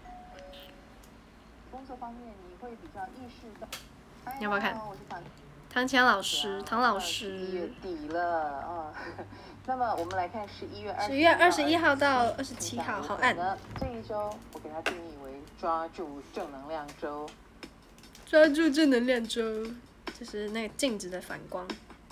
工作方面，你会比较意识到。 你要不要看？唐强老师，唐老师。 月底了啊，那么我们来看十一月二。 十一月二十一号到二十七号，好暗。 这一周我给它定义为抓住正能量周。 抓住正能量周，就是那个镜子的反光。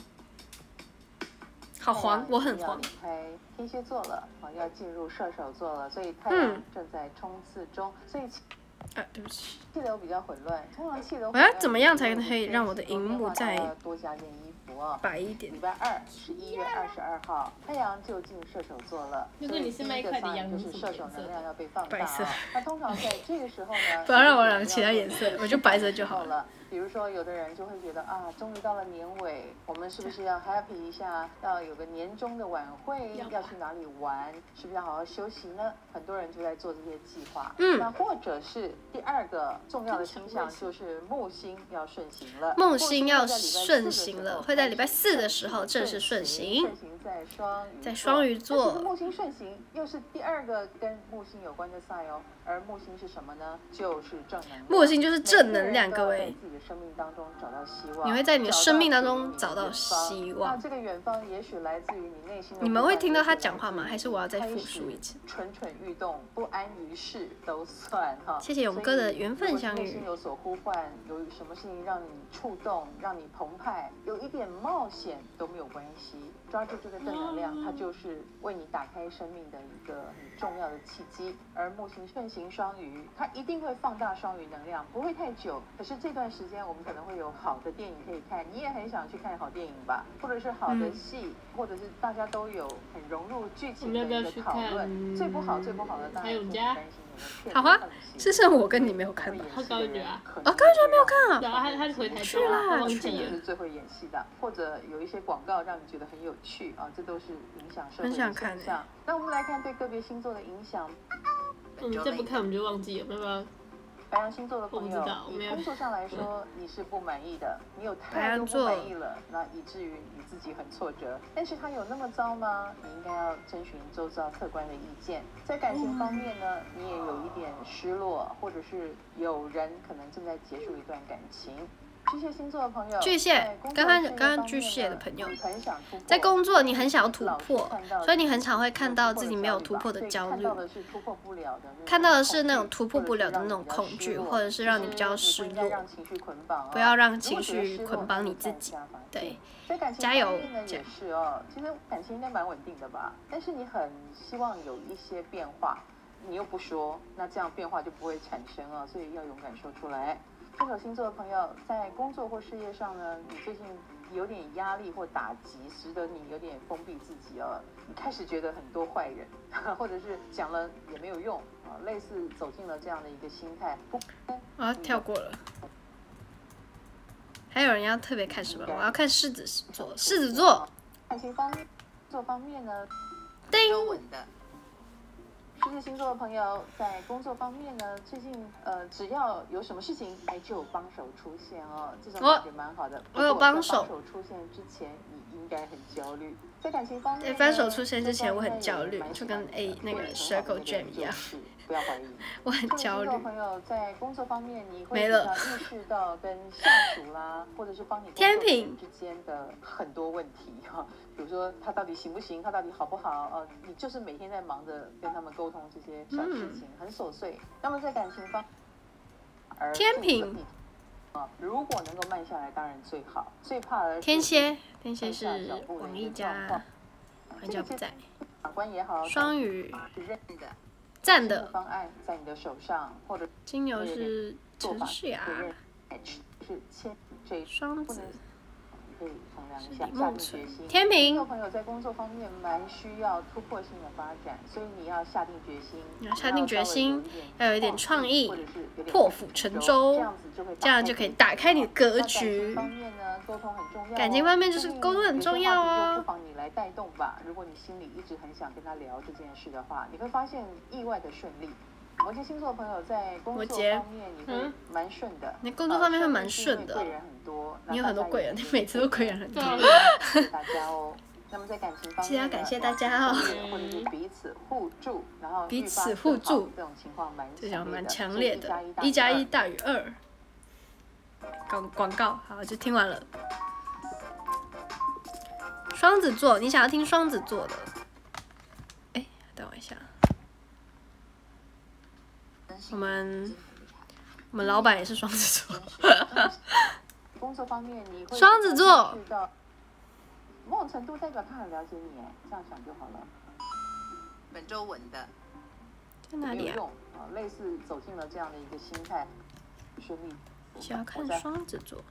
好黄，我很黄。 离开天蝎座了，啊，要进入射手座了，所以太阳正在冲刺中，所以。 啊，对不起。 气流比较混乱，通常气流。 我要怎么样才可以让我的荧幕再多加件衣服啊？ 白一点。 礼拜二，十一月二十二号，太阳就进射手座了。 如果你是麦块的羊， 就是射手能量要被放大。 白色。 那通常在这个时候呢？ 不要让我染其他颜色，我就白色就好了。比如说，有的人就会觉得啊，终于到了年尾，我们是不是要 happy 一下？要有个年终的晚会，要去哪里玩？是不是要好好休息呢？很多人就在做这些计划。 嗯。 那或者是第二个重要的星象就是木星要顺行了。 木星要顺行了，会在礼拜四的时候正式顺行。 顺行在双鱼。 在双鱼座。 木星顺行又是第二个跟木星有关的 sign 哦，而木星是什么呢？就是正能量。 木星就是正能量，各位。 生命当中找到希望， 你会在你的生命当中找到希望。 那这个远方也许来自于你内心的。 你们会听到他讲话吗？还是我要再复述一次？ 蠢蠢欲动，不安于世都算哈。 谢谢勇哥的缘分相遇。 内心有所呼唤，有什么事情让你触动，让你澎湃，有一点冒险都没有关系。抓住这个正能量，它就是为你打开生命的一个很重要的契机。而木星顺行双鱼，它一定会放大双鱼能量，不会太久。可是这段时间我们可能会有好的电影可以看，你也很想去看好电影吧？或者是好的戏，嗯、或者是大家都有很融入剧情的一个讨论。最不好最不好的当然是担心你的好啊，是剩我跟你没有看吧？ 他高觉啊， 哦，高觉没有看啊。 然后他他回台去了， 去了。是最会演戏的，或者有一些广告让你觉得很有趣啊，这都是影响社会的现象。那我们来看对个别星座的影响。 嗯，再不看我们就忘记了，要不要？ 白羊星座的朋友，以工作上来说，你是不满意的，你有太多不满意了，那以至于你自己很挫折。但是他有那么糟吗？你应该要征询周遭客观的意见。在感情方面呢，你也有一点失落，或者是有人可能正在结束一段感情。巨蟹星座的朋友， 巨蟹，刚刚刚刚巨蟹的朋友，在工作你很想要突破，所以你很常会看到自己没有突破的焦虑，看到的是那种突破不了的那种恐惧，或者是让你比较失落。不要让情绪捆绑你自己，对，加油！ 也是哦，其实感情应该蛮稳定的吧，但是你很希望有一些变化，你又不说，那这样变化就不会产生啊，所以要勇敢说出来。射手星座的朋友，在工作或事业上呢，你最近有点压力或打击，使得你有点封闭自己哦。你开始觉得很多坏人，或者是讲了也没有用啊，类似走进了这样的一个心态。 我要跳过了。还有人要特别看什么？我要看狮子座。狮子座。 感情方面，做方面呢， 叮。 稳的。狮子星座的朋友在工作方面呢，最近呃，只要有什么事情，哎，就有帮手出现哦，这种感觉蛮好的。 我有帮手。帮手出现之前，你应该很焦虑。在感情方面， 在帮手出现之前，我很焦虑，就跟 A 那个 Circle Jam 一样。 不要怀疑。 我很焦虑。 朋友在工作方面，你会比较意识到跟下属啦，或者是帮你天平之间的很多问题哈，比如说他到底行不行，他到底好不好，呃，你就是每天在忙着跟他们沟通这些小事情，很琐碎。那么在感情方，而天平啊，如果能够慢下来，当然最好。最怕的天蝎，天蝎是王一家，王一家不在。 长官也好， 双鱼是认的。 站的方案在你的手上，或者金牛是陈世雅， 是签这双子可以衡量一下，下定决心。 天秤， 做朋友在工作方面蛮需要突破性的发展，所以你要下定决心。 你要下定决心，要有一点创意，破釜沉舟，这样就可以打开你的格局。 方面呢，沟通很重要。 感情方面就是沟通很重要啊。 不妨你来带动吧。如果你心里一直很想跟他聊这件事的话，你会发现意外的顺利。摩羯星座的朋友在工作方面你会蛮顺的， 你工作方面会蛮顺的， 贵人很多， 你有很多贵人，你每次都贵人很多。 谢谢大家哦。那么在感情方面， 记得要感谢大家哦。 或者是彼此互助，然后彼此互助这种情况蛮这种蛮强烈的，一加一大于二。广广告好，就听完了。双子座，你想要听双子座的？哎，等我一下。我们我们老板也是双子座。 工作方面，你会双子座， 某种程度代表他很了解你，哎，这样想就好了。本周稳的， 在哪里啊？ 啊，类似走进了这样的一个心态，顺利。 需要看双子座。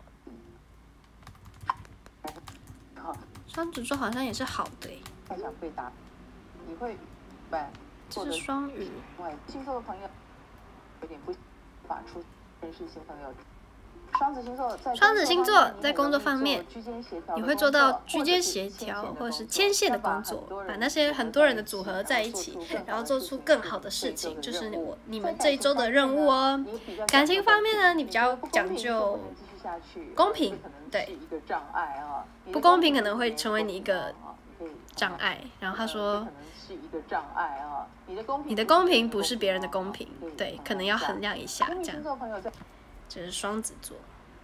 好， 双子座好像也是好的诶。 太想被打，你会办。 这是双鱼。 外星座的朋友。有点不法出认识新朋友。双子星座在双子星座在工作方面，你会做到居间协调或者是牵线的工作，把那些很多人的组合在一起，然后做出更好的事情，就是我你们这一周的任务哦。感情方面呢，你比较讲究公平，对，不公平可能会成为你一个障碍。然后他说。 是一个障碍啊！你的公平， 你的公平不是别人的公平，对，可能要衡量一下这样。这是双子座。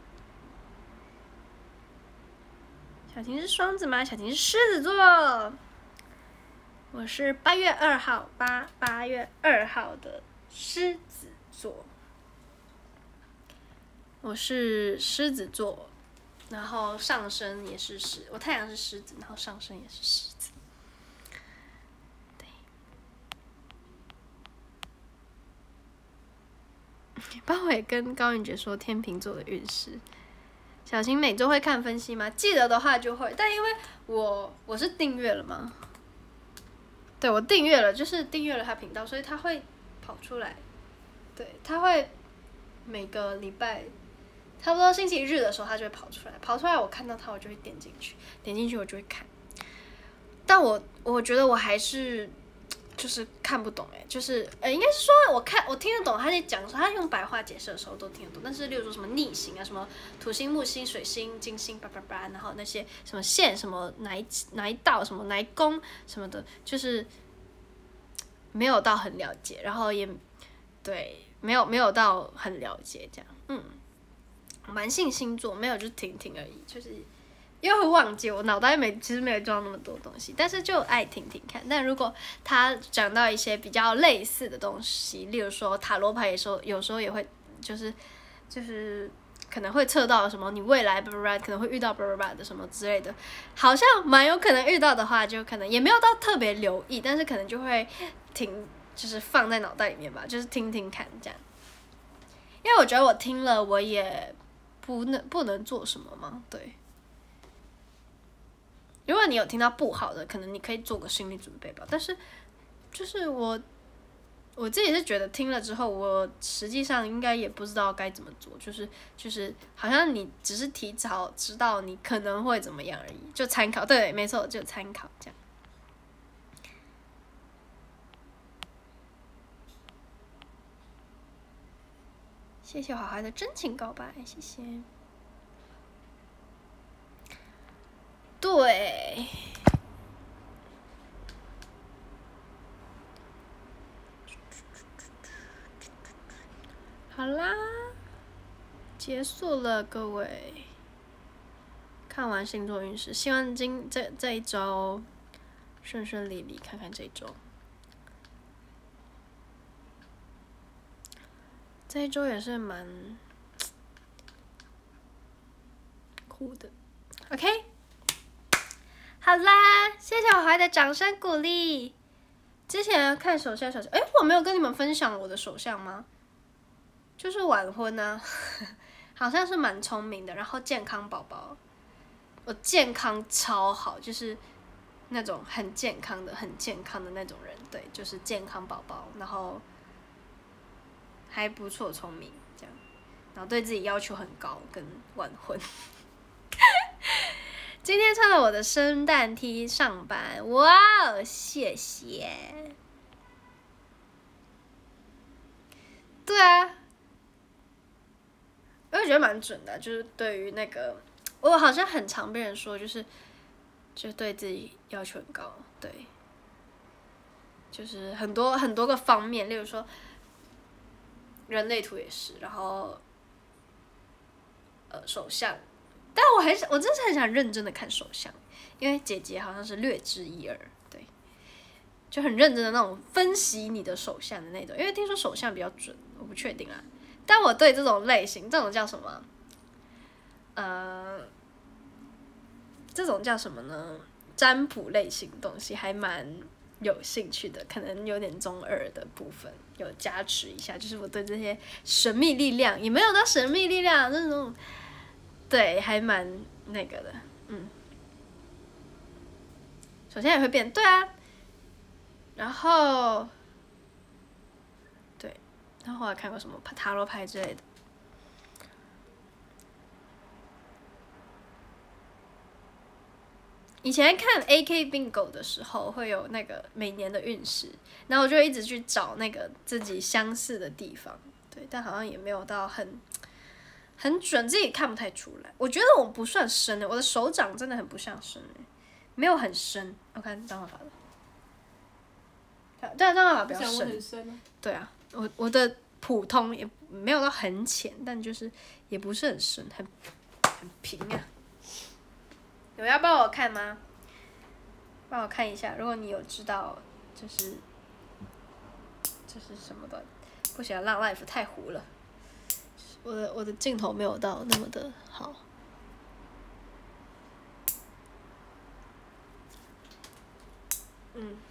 小婷是双子吗？小婷是狮子座。我是八月二号，八八月二号的狮子座。我是狮子座，然后上升也是狮，我太阳是狮子，然后上升也是狮子。包伟跟高云杰说天秤座的运势，小晴每周会看分析吗？记得的话就会，但因为我我是订阅了嘛，对我订阅了，就是订阅了他频道，所以他会跑出来，对，他会每个礼拜差不多星期日的时候，他就会跑出来，跑出来我看到他，我就会点进去，点进去我就会看，但我我觉得我还是。就是看不懂哎、欸，就是呃，应该是说我看我听得懂他在讲，他用白话解释的时候都听得懂。但是，例如说什么逆行啊，什么土星、木星、水星、金星，叭叭叭，然后那些什么线、什么哪一哪一道、什么哪一宫什么的，就是没有到很了解，然后也对，没有没有到很了解这样，嗯，蛮信星座，没有就听听而已，就是。因为会忘记，我脑袋没其实没有装那么多东西，但是就爱听听看。但如果他讲到一些比较类似的东西，例如说塔罗牌，有时候有时候也会就是就是可能会测到什么你未来 blah blah 可能会遇到 blah blah 的什么之类的，好像蛮有可能遇到的话，就可能也没有到特别留意，但是可能就会听就是放在脑袋里面吧，就是听听看这样。因为我觉得我听了我也不能不能做什么嘛，对。如果你有听到不好的，可能你可以做个心理准备吧。但是，就是我我自己是觉得听了之后，我实际上应该也不知道该怎么做，就是就是好像你只是提早知道你可能会怎么样而已，就参考。对，没错，就参考这样。谢谢华华的真情告白，谢谢。对，好啦，结束了，各位。看完星座运势，希望今这这一周顺顺利利，看看这一周。这一周也是蛮酷的 ，OK。好啦，谢谢我怀的掌声鼓励。之前看手相小小，哎，我没有跟你们分享我的手相吗？就是晚婚啊，好像是蛮聪明的，然后健康宝宝， 我健康超好，就是那种很健康的、很健康的那种人，对，就是健康宝宝，然后还不错，聪明这样，然后对自己要求很高，跟晚婚。今天穿了我的圣诞 T 上班，哇哦，谢谢。对啊，我也觉得蛮准的，就是对于那个，我好像很常被人说，就是就对自己要求很高，对，就是很多很多个方面，例如说人类图也是，然后呃手相。但我很想，我真的是很想认真的看手相，因为姐姐好像是略知一二，对，就很认真的那种分析你的手相的那种，因为听说手相比较准，我不确定啊。但我对这种类型，这种叫什么？呃，这种叫什么呢？占卜类型的东西还蛮有兴趣的，可能有点中二的部分有加持一下，就是我对这些神秘力量也没有到神秘力量那种。对，还蛮那个的，嗯。首先也会变，对啊。然后，对，然后我还看过什么塔罗牌之类的。以前看 A K Bingo 的时候，会有那个每年的运势，然后我就一直去找那个自己相似的地方，对，但好像也没有到很。很准，自己看不太出来。我觉得我不算深的，我的手掌真的很不像深诶，没有很深。我看张浩法的，对，张浩法比较深。 深对啊，我我的普通也没有到很浅，但就是也不是很深，很很平啊。有要帮我看吗？帮我看一下，如果你有知道，就是这是什么的，不想让 life 太糊了。我的我的镜头没有到那么的好，嗯，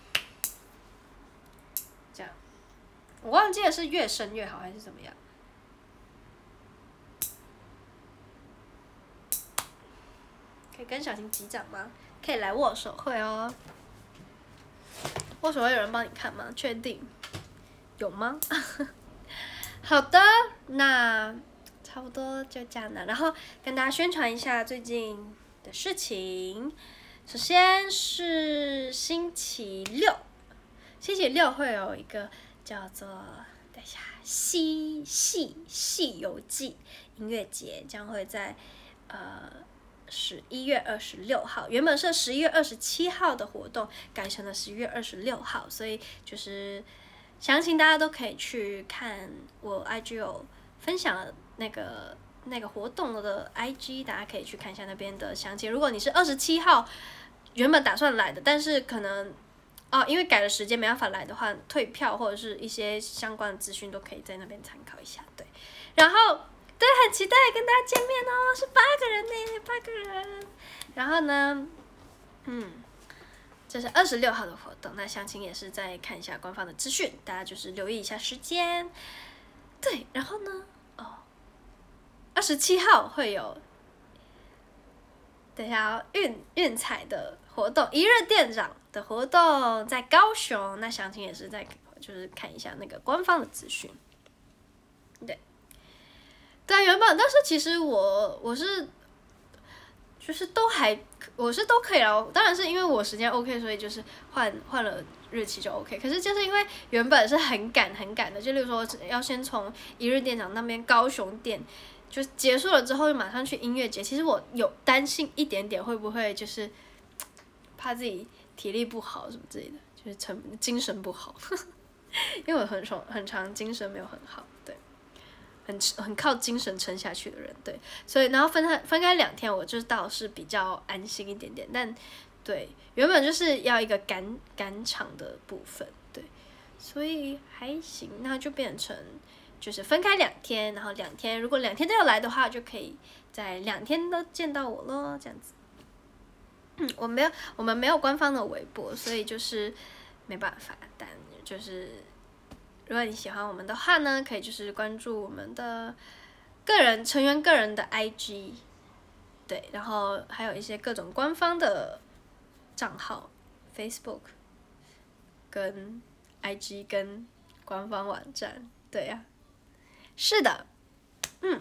这样，我忘记了是越深越好还是怎么样。可以跟小新击掌吗？可以来握手会哦。握手会有人帮你看吗？确定？有吗？好的，那差不多就这样了。然后跟大家宣传一下最近的事情。首先是星期六，星期六会有一个叫做等一下《西戏戏游记》音乐节，将会在呃十一月二十六号，原本是十一月二十七号的活动，改成了十一月二十六号，所以就是。详情大家都可以去看我 I G 有分享了那个那个活动的 I G， 大家可以去看一下那边的详情。如果你是二十七号原本打算来的，但是可能哦因为改了时间没办法来的话，退票或者是一些相关的资讯都可以在那边参考一下。对，然后对，很期待跟大家见面哦，是八个人呢，八个人。然后呢，嗯。这是二十六号的活动，那详情也是再看一下官方的资讯，大家就是留意一下时间。对，然后呢，哦，二十七号会有，等一下哦，运运彩的活动，一日店长的活动在高雄，那详情也是在就是看一下那个官方的资讯。对，对，原本但是其实我我是。就是都还，我是都可以了。当然是因为我时间 OK， 所以就是换换了日期就 OK。可是就是因为原本是很赶很赶的，就例如说要先从一日店长那边高雄店就结束了之后，就马上去音乐节。其实我有担心一点点，会不会就是怕自己体力不好什么之类的，就是成精神不好，因为我很长很长精神没有很好，对。很很靠精神撑下去的人，对，所以然后分开分开两天，我就倒是比较安心一点点，但对，原本就是要一个赶赶场的部分，对，所以还行，那就变成就是分开两天，然后两天如果两天都要来的话，就可以在两天都见到我咯，这样子。嗯，我没有我们没有官方的微博，所以就是没办法，但就是。如果你喜欢我们的话呢，可以就是关注我们的个人成员个人的 I G， 对，然后还有一些各种官方的账号 ，Facebook 跟 I G 跟官方网站，对呀、啊，是的，嗯。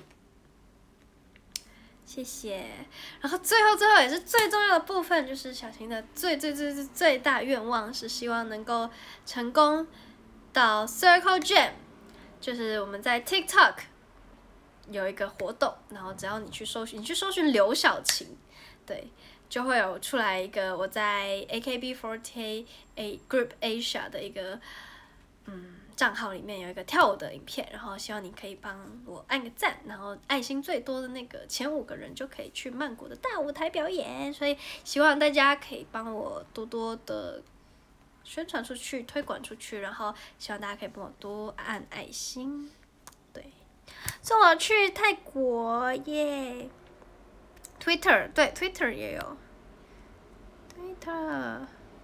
谢谢，然后最后最后也是最重要的部分，就是小晴的最最最最最大愿望是希望能够成功到 Circle Jam， 就是我们在 TikTok 有一个活动，然后只要你去搜寻，你去搜寻刘晓晴，对，就会有出来一个我在 A K B forty-eight A Group Asia 的一个嗯。账号里面有一个跳舞的影片，然后希望你可以帮我按个赞，然后爱心最多的那个前五个人就可以去曼谷的大舞台表演，所以希望大家可以帮我多多的宣传出去、推广出去，然后希望大家可以帮我多按爱心，对，送我去泰国耶 ，Twitter 对 Twitter 也有 ，Twitter。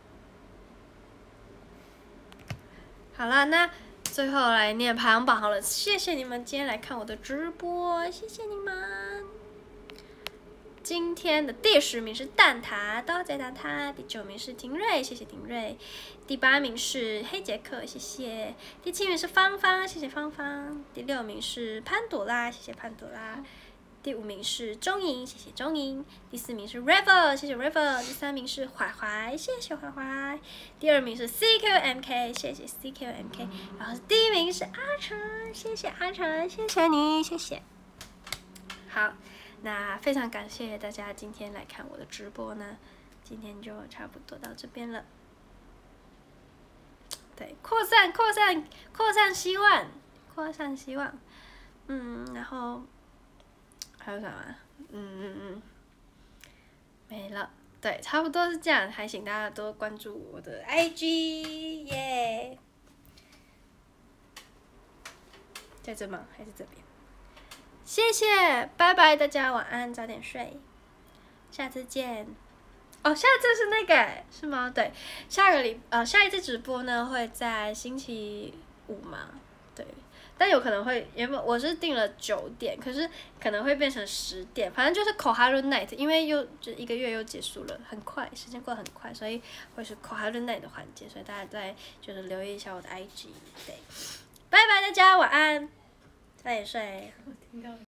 好了，那最后来念排行榜好了。谢谢你们今天来看我的直播，谢谢你们。今天的第十名是蛋挞，多谢蛋挞。第九名是廷瑞，谢谢廷瑞。第八名是黑杰克，谢谢。第七名是芳芳，谢谢芳芳。第六名是潘朵拉，谢谢潘朵拉。第五名是钟莹，谢谢钟莹。第四名是 River， 谢谢 River。第三名是怀怀，谢谢怀怀。第二名是 C Q M K， 谢谢 C Q M K。然后第一名是阿成，谢谢阿成，谢谢你，谢谢。好，那非常感谢大家今天来看我的直播呢，今天就差不多到这边了。对，扩散，扩散，扩散希望，扩散希望。嗯，然后。还有啥吗？嗯嗯嗯，没了。对，差不多是这样。还请大家多关注我的 I G， 耶、yeah ！在这吗？还是这边？谢谢，拜拜，大家晚安，早点睡，下次见。哦，下次是那个是吗？对，下个礼呃下一次直播呢会在星期五嘛？对。但有可能会，原本我是定了九点，可是可能会变成十点，反正就是 Koharu Night， 因为又就一个月又结束了，很快，时间过得很快，所以会是 Koharu Night 的环节，所以大家再就是留意一下我的 I G， 对，拜拜大家，晚安，早点睡。 我听到了。